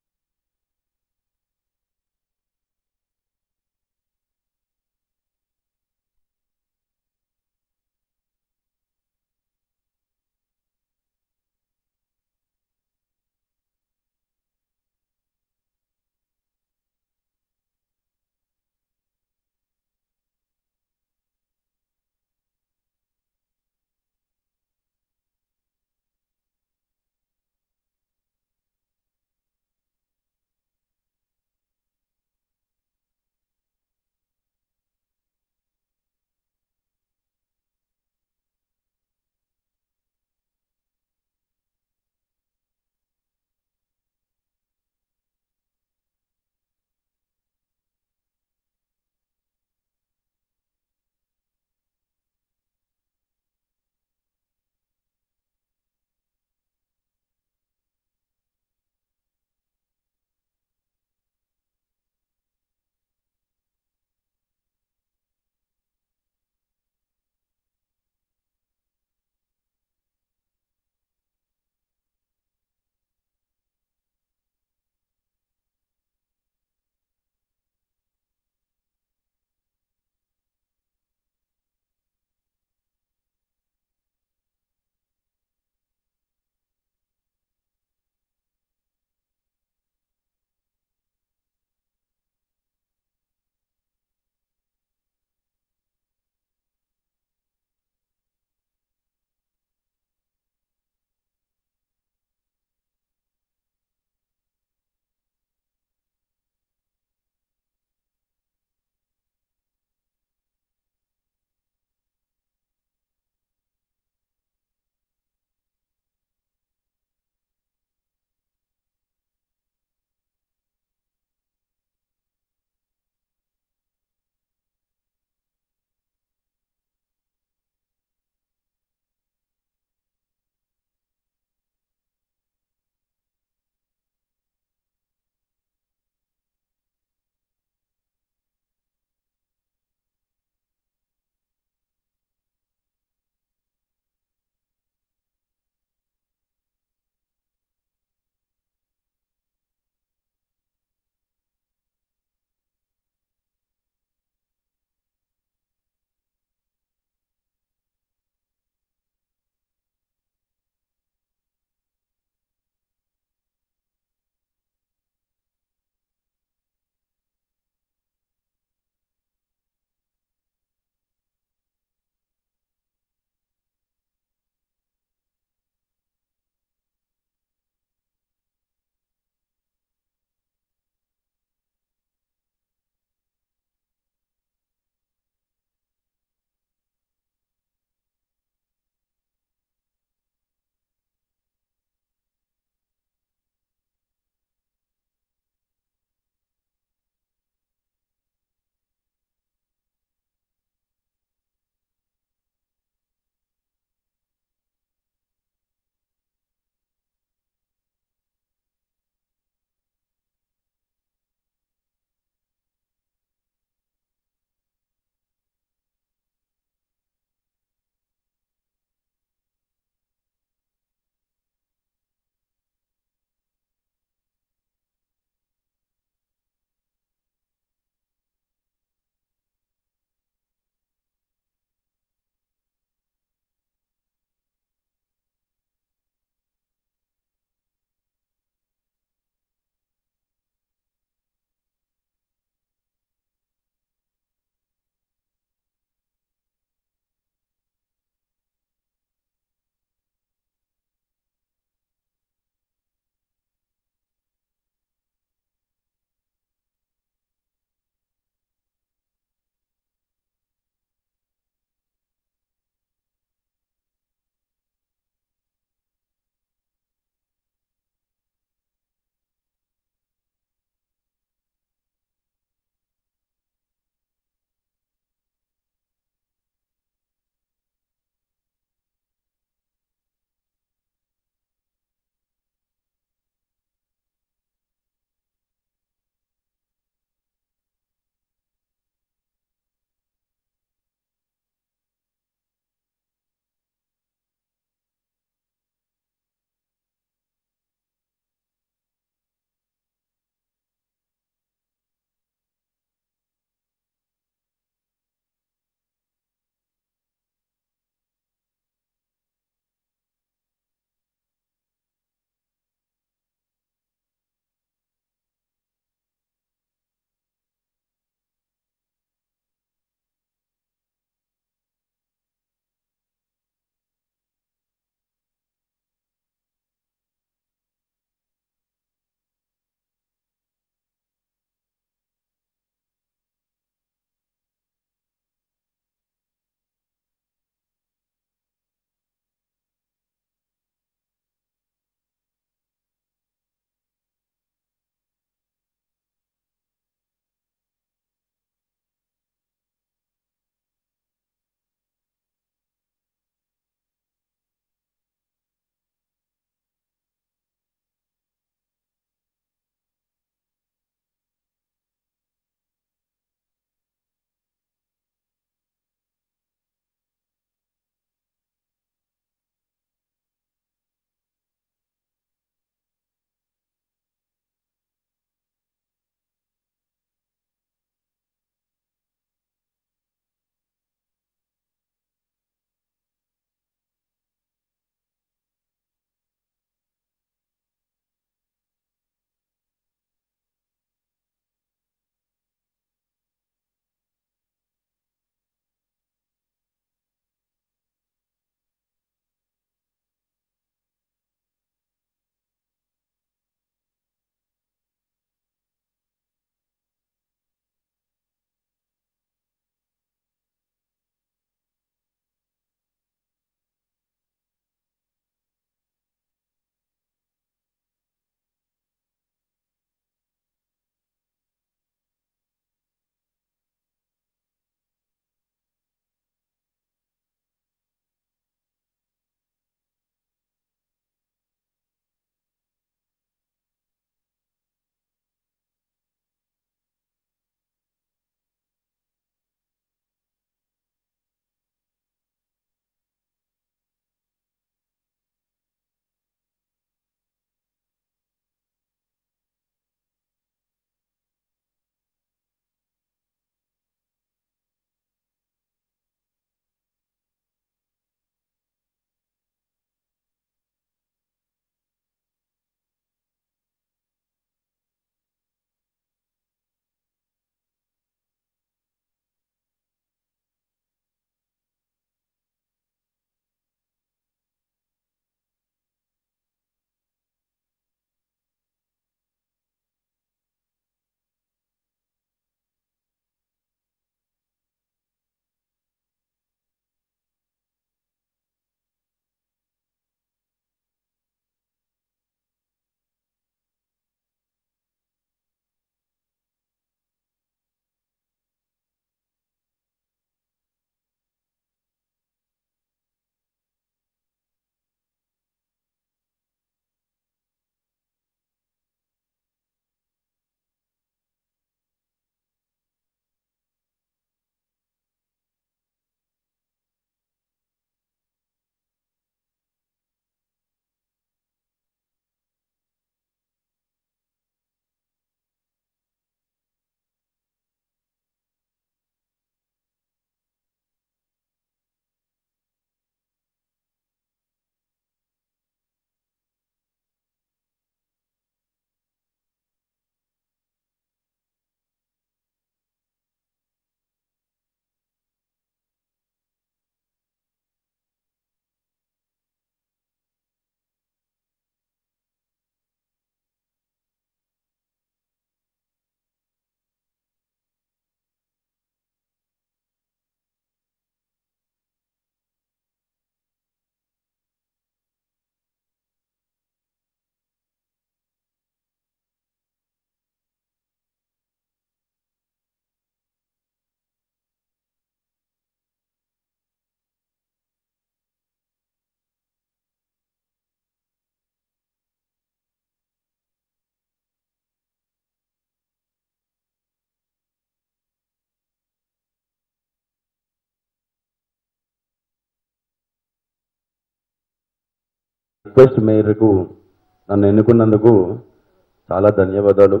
రిక్వెస్ట్ మేరకు నన్ను ఎన్నుకున్నందుకు చాలా ధన్యవాదాలు.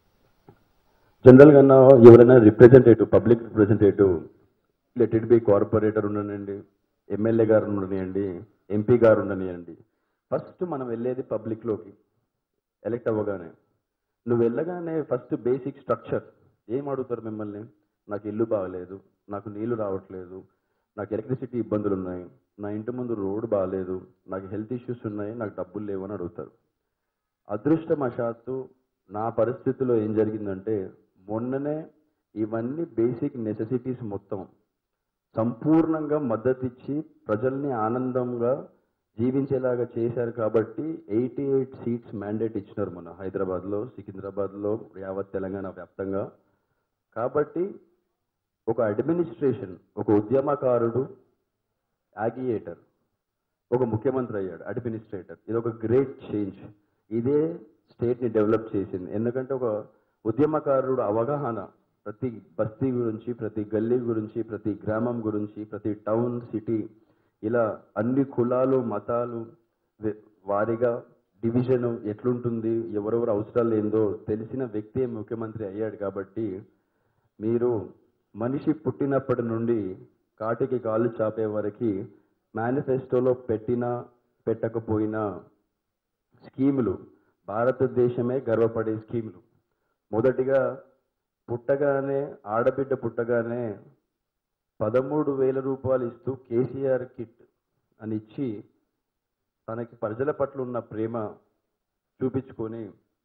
జనరల్గా ఎవరైనా representative, public representative, let it be corporator ఉండనివ్వండి, ఎమ్మెల్యే గారు ఉండనివ్వండి, ఎంపీ గారు ఉండనివ్వండి, ఫస్ట్ మనం వెళ్ళేది పబ్లిక్లోకి ఎలక్ట్ అవ్వగానే. నువ్వు వెళ్ళగానే ఫస్ట్ బేసిక్ స్ట్రక్చర్ ఏం అడుగుతారు మిమ్మల్ని? నాకు ఇల్లు బాగలేదు, నాకు నీళ్లు రావట్లేదు, నాకు ఎలక్ట్రిసిటీ ఇబ్బందులు ఉన్నాయి, నా ఇంటి ముందు రోడ్డు బాగాలేదు, నాకు హెల్త్ ఇష్యూస్ ఉన్నాయి, నాకు డబ్బులు లేవు అని అడుగుతారు. అదృష్టవశాత్తు నా పరిస్థితిలో ఏం జరిగిందంటే, మొన్ననే ఇవన్నీ బేసిక్ నెసెసిటీస్ మొత్తం సంపూర్ణంగా మద్దతు ఇచ్చి ప్రజల్ని ఆనందంగా జీవించేలాగా చేశారు. కాబట్టి ఎయిటీ ఎయిట్ సీట్స్ మ్యాండేట్ ఇచ్చినారు మన హైదరాబాద్లో, సికింద్రాబాద్లో, యావత్ తెలంగాణ వ్యాప్తంగా. కాబట్టి ఒక అడ్మినిస్ట్రేషన్, ఒక ఉద్యమకారుడు, యాగియేటర్, ఒక ముఖ్యమంత్రి అయ్యాడు, అడ్మినిస్ట్రేటర్. ఇది ఒక గ్రేట్ చేంజ్. ఇదే స్టేట్ని డెవలప్ చేసింది. ఎందుకంటే ఒక ఉద్యమకారుడు అవగాహన ప్రతి బస్తీ గురించి, ప్రతి గల్లీ గురించి, ప్రతి గ్రామం గురించి, ప్రతి టౌన్, సిటీ, ఇలా అన్ని కులాలు, మతాలు వారిగా డివిజన్ ఎట్లుంటుంది, ఎవరెవరు అవసరాలు ఏందో తెలిసిన వ్యక్తి ముఖ్యమంత్రి అయ్యాడు. కాబట్టి మీరు మనిషి పుట్టినప్పటి నుండి కాటికి కాళ్ళు చాపే వరకు మేనిఫెస్టోలో పెట్టినా పెట్టకపోయినా స్కీములు భారతదేశమే గర్వపడే స్కీములు. మొదటిగా పుట్టగానే, ఆడబిడ్డ పుట్టగానే పదమూడు వేల రూపాయలు ఇస్తూ కేసీఆర్ కిట్ అని ఇచ్చి తనకి ప్రజల పట్ల ఉన్న ప్రేమ చూపించుకొని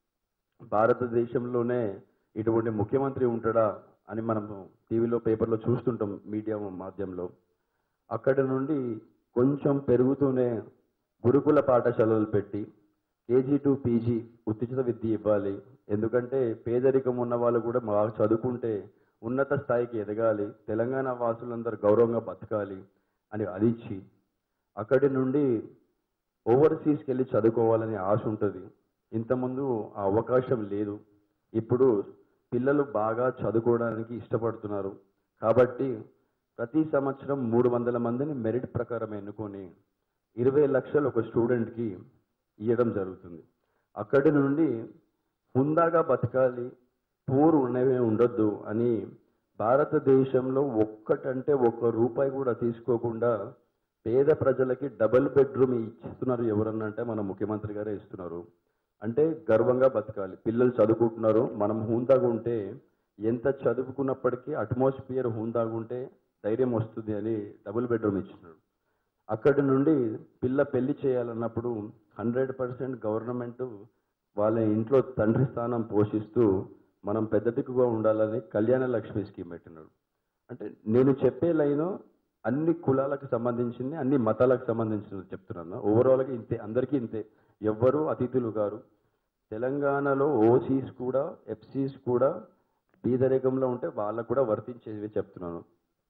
భారతదేశంలోనే ఇటువంటి ముఖ్యమంత్రి ఉంటాడా అని మనము టీవీలో, పేపర్లో చూస్తుంటాం, మీడియా మాధ్యమంలో. అక్కడి నుండి కొంచెం పెరుగుతూనే గురుకుల పాఠశాలలు పెట్టి కేజీ టు పీజీ ఉచిత విద్య ఇవ్వాలి. ఎందుకంటే పేదరికం ఉన్న వాళ్ళు కూడా బాగా చదువుకుంటే ఉన్నత స్థాయికి ఎదగాలి, తెలంగాణ వాసులందరూ గౌరవంగా బతకాలి అని అది ఇచ్చి, అక్కడి నుండి ఓవర్సీస్కి వెళ్ళి చదువుకోవాలని ఆశ ఉంటుంది. ఇంతకుముందు ఆ అవకాశం లేదు. ఇప్పుడు పిల్లలు బాగా చదువుకోవడానికి ఇష్టపడుతున్నారు. కాబట్టి ప్రతి సంవత్సరం మూడు వందల మందిని మెరిట్ ప్రకారం ఎన్నుకొని ఇరవై లక్షలు ఒక స్టూడెంట్కి ఇవ్వడం జరుగుతుంది. అక్కడి నుండి హుందాగా బతకాలి, పూర్ ఉన్నవే ఉండొద్దు అని భారతదేశంలో ఒక్కటంటే ఒక్క రూపాయి కూడా తీసుకోకుండా పేద ప్రజలకి డబుల్ బెడ్రూమ్ ఇస్తున్నారు. ఎవరన్నా అంటే మన ముఖ్యమంత్రి గారే ఇస్తున్నారు. అంటే గర్వంగా బతకాలి. పిల్లలు చదువుకుంటున్నారు, మనం హుందాగా ఉంటే ఎంత చదువుకున్నప్పటికీ అట్మాస్ఫియర్ హుందాగా ఉంటే ధైర్యం వస్తుంది అని డబుల్ బెడ్రూమ్ ఇచ్చినాడు. అక్కడి నుండి పిల్ల పెళ్లి చేయాలన్నప్పుడు హండ్రెడ్ పర్సెంట్ గవర్నమెంట్ వాళ్ళ ఇంట్లో తండ్రి స్థానం పోషిస్తూ మనం పెద్ద దిక్కుగా ఉండాలని కళ్యాణ లక్ష్మి స్కీమ్ పెట్టినాడు. అంటే నేను చెప్పే లైను అన్ని కులాలకు సంబంధించింది, అన్ని మతాలకు సంబంధించింది చెప్తున్నాను. ఓవరాల్గా ఇంతే, అందరికీ ఇంతే, ఎవ్వరూ అతిథులు గారు. తెలంగాణలో ఓసీస్ కూడా, ఎఫ్సీస్ కూడా బీదరికంలో ఉంటే వాళ్ళకు కూడా వర్తించేవి చెప్తున్నాను.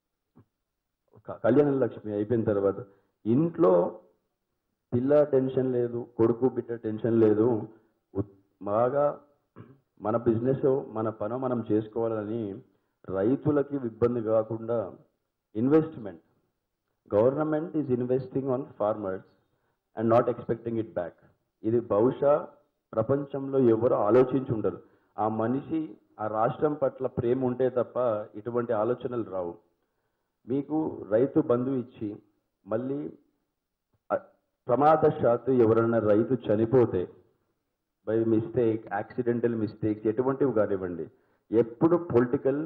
కళ్యాణ లక్ష్మి అయిపోయిన తర్వాత ఇంట్లో పిల్ల టెన్షన్ లేదు, కొడుకు బిడ్డ టెన్షన్ లేదు, బాగా మన బిజినెస్, మన పని మనం చేసుకోవాలని రైతులకి ఇబ్బంది కాకుండా investment, government is investing on farmers and not expecting it back. ఇది బహుశా ప్రపంచంలో ఎవరు ఆలోచించి ఉండరు. ఆ మనిషి ఆ రాష్ట్రం పట్ల ప్రేమ ఉంటే తప్ప ఇటువంటి ఆలోచనలు రావు. మీకు రైతు బంధు ఇచ్చి మళ్ళీ ప్రమాదశాత్తు ఎవరైనా రైతు చనిపోతే బై మిస్టేక్, యాక్సిడెంటల్ మిస్టేక్స్ ఎటువంటివి కానివ్వండి, ఎప్పుడు పొలిటికల్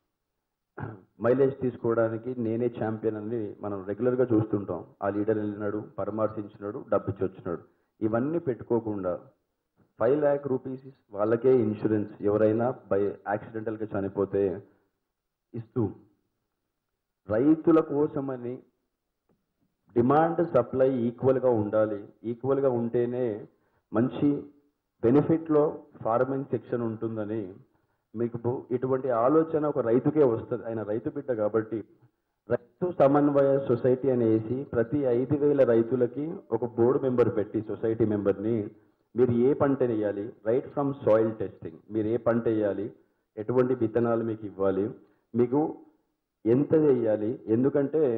మైలేజ్ తీసుకోవడానికి నేనే ఛాంపియన్ అని మనం రెగ్యులర్గా చూస్తుంటాం. ఆ లీడర్ వెళ్ళినాడు, పరామర్శించినాడు, డబ్బు ఇచ్చి వచ్చినాడు. ఇవన్నీ పెట్టుకోకుండా ఫైవ్ ల్యాక్ రూపీస్ వాళ్ళకే ఇన్సూరెన్స్ ఎవరైనా బై యాక్సిడెంటల్గా చనిపోతే ఇస్తూ, రైతుల కోసమని డిమాండ్ సప్లై ఈక్వల్గా ఉండాలి. ఈక్వల్గా ఉంటేనే మంచి బెనిఫిట్లో ఫార్మింగ్ సెక్షన్ ఉంటుందని మీకు ఇటువంటి ఆలోచన ఒక రైతుకే వస్తుంది. ఆయన రైతు బిడ్డ కాబట్టి రైతు సమన్వయ సొసైటీ అనేసి ప్రతి ఐదు వేల రైతులకి ఒక బోర్డు మెంబర్ పెట్టి, సొసైటీ మెంబర్ని, మీరు ఏ పంట వేయాలి, రైట్ ఫ్రమ్ సాయిల్ టెస్టింగ్, మీరు ఏ పంట వేయాలి, ఎటువంటి విత్తనాలు మీకు ఇవ్వాలి, మీకు ఎంత వేయాలి. ఎందుకంటే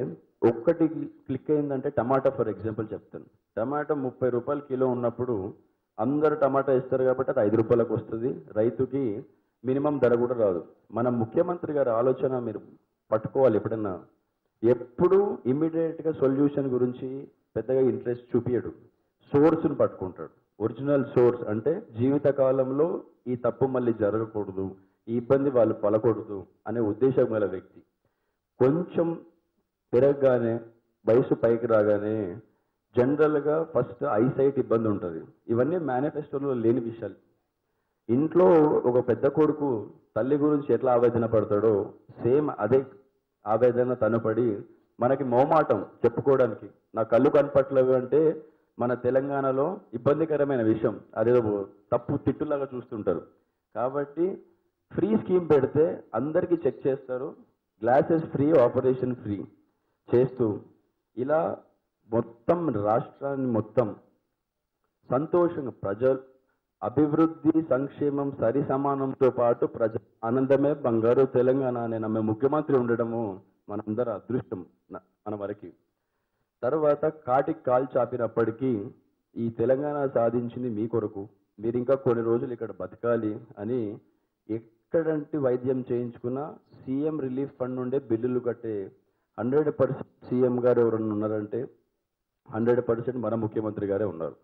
ఒక్కటి క్లిక్ అయిందంటే టమాటా ఫర్ ఎగ్జాంపుల్ చెప్తాను. టమాటా ముప్పై రూపాయలు కిలో ఉన్నప్పుడు అందరూ టమాటా ఇస్తారు కాబట్టి అది ఐదు రూపాయలకు వస్తుంది, రైతుకి మినిమం ధర కూడా రాదు. మన ముఖ్యమంత్రి గారి ఆలోచన మీరు పట్టుకోవాలి. ఎప్పుడన్నా ఎప్పుడు ఇమ్మీడియట్గా సొల్యూషన్ గురించి పెద్దగా ఇంట్రెస్ట్ చూపించడు, సోర్స్ని పట్టుకుంటాడు. ఒరిజినల్ సోర్స్ అంటే జీవితకాలంలో ఈ తప్పు మళ్ళీ జరగకూడదు, ఈ ఇబ్బంది వాళ్ళు పడకూడదు అనే ఉద్దేశం గల వ్యక్తి. కొంచెం పెరగగానే వయసు పైకి రాగానే జనరల్గా ఫస్ట్ ఐసైట్ ఇబ్బంది ఉంటుంది. ఇవన్నీ మేనిఫెస్టోలో లేని విషయాలు. ఇంట్లో ఒక పెద్ద కొడుకు తల్లి గురించి ఎట్లా ఆవేదన పడతాడో సేమ్ అదే ఆవేదన తను పడి మనకి మోమాటం చెప్పుకోవడానికి నా కళ్ళు కనపట్లేవు అంటే మన తెలంగాణలో ఇబ్బందికరమైన విషయం, అదేదో తప్పు తిట్టులాగా చూస్తుంటారు. కాబట్టి ఫ్రీ స్కీమ్ పెడితే అందరికీ చెక్ చేస్తారు, గ్లాసెస్ ఫ్రీ, ఆపరేషన్ ఫ్రీ చేస్తూ ఇలా మొత్తం రాష్ట్రాన్ని మొత్తం సంతోషంగా ప్రజలు అభివృద్ధి సంక్షేమం సరి సమానంతో పాటు ప్రజ ఆనందమే బంగారు తెలంగాణ అనే నమ్మే ముఖ్యమంత్రి ఉండడము మనందరి అదృష్టం మన వరకు. తర్వాత కాటికి కాలు చాపినప్పటికీ ఈ తెలంగాణ సాధించింది మీ కొరకు, మీరు ఇంకా కొన్ని రోజులు ఇక్కడ బతకాలి అని ఎక్కడంటి వైద్యం చేయించుకున్నా సీఎం రిలీఫ్ ఫండ్ నుండే బిల్లులు కట్టే హండ్రెడ్ పర్సెంట్ సీఎం గారు ఎవరన్నా ఉన్నారంటే హండ్రెడ్ పర్సెంట్ మన ముఖ్యమంత్రి గారే ఉన్నారు.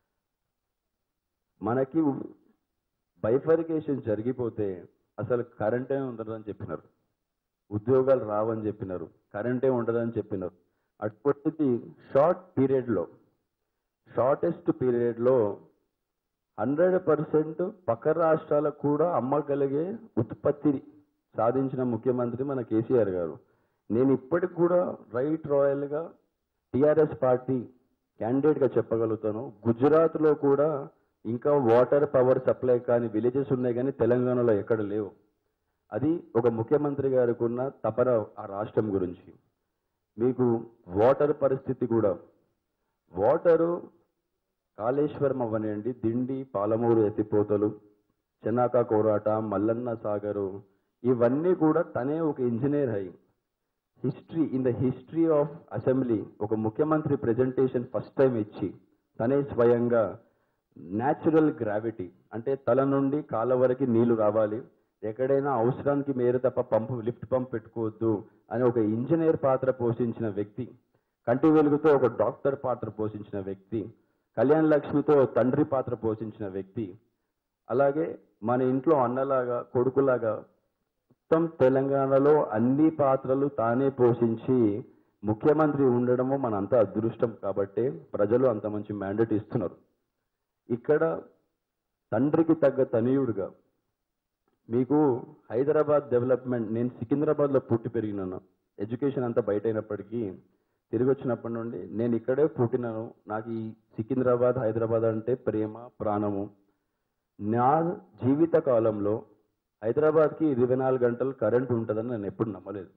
మనకి బైఫర్కేషన్ జరిగిపోతే అసలు కరెంటే ఉండదని చెప్పినారు, ఉద్యోగాలు రావని చెప్పినారు, కరెంటే ఉండదని చెప్పినారు. అటువంటిది షార్ట్ పీరియడ్లో షార్టెస్ట్ పీరియడ్లో హండ్రెడ్ పర్సెంట్ పక్క రాష్ట్రాలకు కూడా అమ్మగలిగే ఉత్పత్తి సాధించిన ముఖ్యమంత్రి మన కేసీఆర్ గారు. నేను ఇప్పటికి కూడా రైట్ రాయల్గా టీఆర్ఎస్ పార్టీ క్యాండిడేట్గా చెప్పగలుగుతాను. గుజరాత్లో కూడా ఇంకా వాటర్ పవర్ సప్లై కానీ విలేజెస్ ఉన్నాయి కానీ తెలంగాణలో ఎక్కడ లేవు. అది ఒక ముఖ్యమంత్రి గారికి ఉన్న తపన ఆ రాష్ట్రం గురించి. మీకు వాటర్ పరిస్థితి కూడా, వాటరు కాళేశ్వరం అవ్వనివ్వండి, దిండి, పాలమూరు ఎత్తిపోతలు, చెన్నాక కోరాట, మల్లన్న సాగరు, ఇవన్నీ కూడా తనే ఒక ఇంజనీర్ అయి history in the history of assembly ఒక ముఖ్యమంత్రి ప్రెజెంటేషన్ ఫస్ట్ టైం ఇచ్చి తనే స్వయంగా న్యాచురల్ గ్రావిటీ అంటే తల నుండి కాళ్ళ వరకు నీళ్లు రావాలి, ఎక్కడైనా అవసరానికి మేర తప్ప పంపు లిఫ్ట్ పంప్ పెట్టుకోవద్దు అని ఒక ఇంజనీర్ పాత్ర పోషించిన వ్యక్తి, కంటి వెలుగుతో ఒక డాక్టర్ పాత్ర పోషించిన వ్యక్తి, కళ్యాణ్ లక్ష్మితో తండ్రి పాత్ర పోషించిన వ్యక్తి, అలాగే మన ఇంట్లో అన్నలాగా కొడుకులాగా మొత్తం తెలంగాణలో అన్ని పాత్రలు తానే పోషించి ముఖ్యమంత్రి ఉండడము మనంతా అదృష్టం. కాబట్టి ప్రజలు అంత మంచి మ్యాండేట్ ఇస్తున్నారు. ఇక్కడ తండ్రికి తగ్గ తనయుడుగా మీకు హైదరాబాద్ డెవలప్మెంట్, నేను సికింద్రాబాద్లో పుట్టి పెరిగినాను, ఎడ్యుకేషన్ అంతా బయట అయినప్పటికీ తిరిగి వచ్చినప్పటి నుండి నేను ఇక్కడే పుట్టినాను. నాకు ఈ సికింద్రాబాద్ హైదరాబాద్ అంటే ప్రేమ ప్రాణము. నా జీవిత కాలంలో హైదరాబాద్కి ఇరవై నాలుగు గంటలు కరెంట్ ఉంటుందని నేను ఎప్పుడు నమ్మలేదు.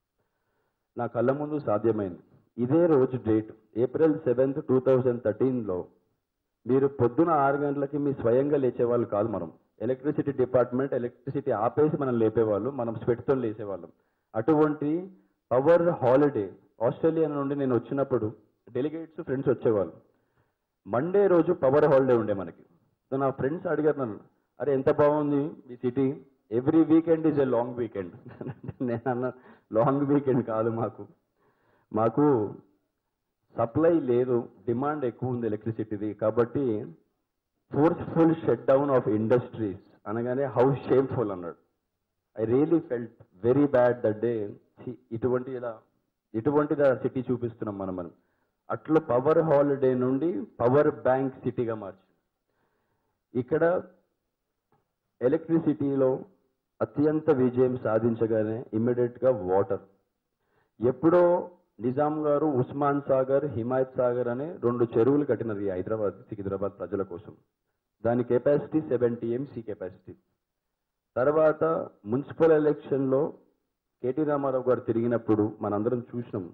నా కళ్ళ ముందు సాధ్యమైంది. ఇదే రోజు date April seventh two thousand థర్టీన్లో మీరు పొద్దున ఆరు గంటలకి మీ స్వయంగా లేచేవాళ్ళు కాదు. మనం ఎలక్ట్రిసిటీ డిపార్ట్మెంట్ ఎలక్ట్రిసిటీ ఆపేసి మనం లేపేవాళ్ళు, మనం స్వెట్తో లేసేవాళ్ళం. అటువంటి పవర్ హాలిడే ఆస్ట్రేలియా నుండి నేను వచ్చినప్పుడు డెలిగేట్స్ ఫ్రెండ్స్ వచ్చేవాళ్ళు. మండే రోజు పవర్ హాలిడే ఉండే మనకి. సో నా ఫ్రెండ్స్ అడిగారు నన్ను, అరే ఎంత బాగుంది మీ city, every weekend is a long weekend. నేను అన్న లాంగ్ వీకెండ్ కాదు, మాకు మాకు సప్లై లేదు, డిమాండ్ ఎక్కువ ఉంది ఎలక్ట్రిసిటీది. కాబట్టి forceful shut down of industries అనగానే హౌ షేమ్ఫుల్ అన్నాడు. I really felt very bad that day. ఇటువంటి ఇలా ఇటువంటిది సిటీ చూపిస్తున్నాం మనం మనం అట్లా పవర్ హాలిడే నుండి పవర్ బ్యాంక్ సిటీగా మార్చి ఇక్కడ ఎలక్ట్రిసిటీలో అత్యంత విజయం సాధించగానే ఇమ్మీడియట్గా వాటర్. ఎప్పుడో నిజాం గారు ఉస్మాన్ సాగర్, హిమాయత్ సాగర్ అనే రెండు చెరువులు కట్టినది హైదరాబాద్ సికింద్రాబాద్ ప్రజల కోసం. దాని కెపాసిటీ సెవెన్ టీఎంసీ కెపాసిటీ. తర్వాత మున్సిపల్ ఎలక్షన్లో కేటీ రామారావు గారు తిరిగినప్పుడు మనందరం చూసినాం,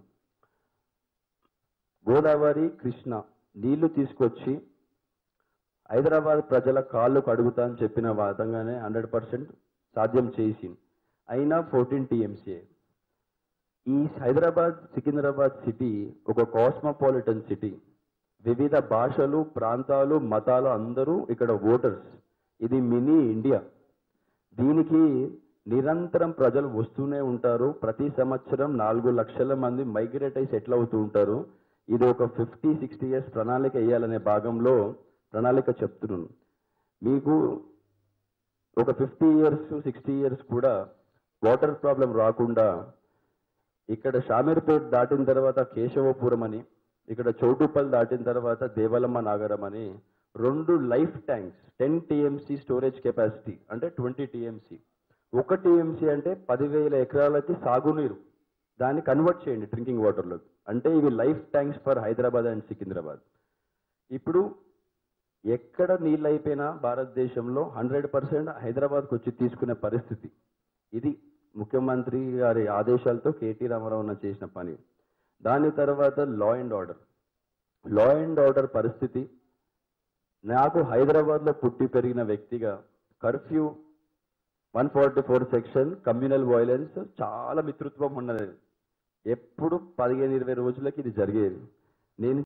గోదావరి కృష్ణ నీళ్లు తీసుకొచ్చి హైదరాబాద్ ప్రజల కాళ్ళు కడుగుతా అని చెప్పిన వాదంగానే హండ్రెడ్ పర్సెంట్ సాధ్యం చేసి అయినా ఫోర్టీన్ టీఎంసీఏ. ఈ హైదరాబాద్ సికింద్రాబాద్ సిటీ ఒక కాస్మోపాలిటన్ సిటీ. వివిధ భాషలు, ప్రాంతాలు, మతాలు అందరూ ఇక్కడ ఓటర్స్. ఇది మినీ ఇండియా. దీనికి నిరంతరం ప్రజలు వస్తూనే ఉంటారు. ప్రతి సంవత్సరం నాలుగు లక్షల మంది మైగ్రేట్ అయి సెటిల్ అవుతూ ఉంటారు. ఇది ఒక ఫిఫ్టీ సిక్స్టీ ఇయర్స్ ప్రణాళిక వేయాలనే భాగంలో ప్రణాళిక చెప్తున్నాను. మీకు ఒక ఫిఫ్టీ ఇయర్స్ సిక్స్టీ ఇయర్స్ కూడా వాటర్ ప్రాబ్లం రాకుండా ఇక్కడ షామీర్పేట్ దాటిన తర్వాత కేశవపురం అని, ఇక్కడ చౌటుప్పల్ దాటిన తర్వాత దేవలమ్మ నాగరం అని రెండు life tanks, ten TMC storage capacity అంటే ట్వంటీ టీఎంసీ. ఒక టీఎంసీ అంటే పదివేల ఎకరాలకి సాగునీరు, దాన్ని కన్వర్ట్ చేయండి డ్రింకింగ్ వాటర్లో. అంటే ఇవి life tanks for Hyderabad and Secunderabad. ఇప్పుడు ఎక్కడ నీళ్ళు అయిపోయినా భారతదేశంలో హండ్రెడ్ పర్సెంట్ హైదరాబాద్కి వచ్చి తీసుకునే పరిస్థితి. ఇది ముఖ్యమంత్రి గారి ఆదేశాలతో కేటీ రామారావు చేసిన పని. దాని తర్వాత law and order. Law and order పరిస్థితి, నాకు హైదరాబాద్లో పుట్టి పెరిగిన వ్యక్తిగా curfew, one forty four section, communal violence చాలా మిత్రుత్వం ఉన్నది. ఎప్పుడు పదిహేను ఇరవై రోజులకి ఇది జరిగేది. నేను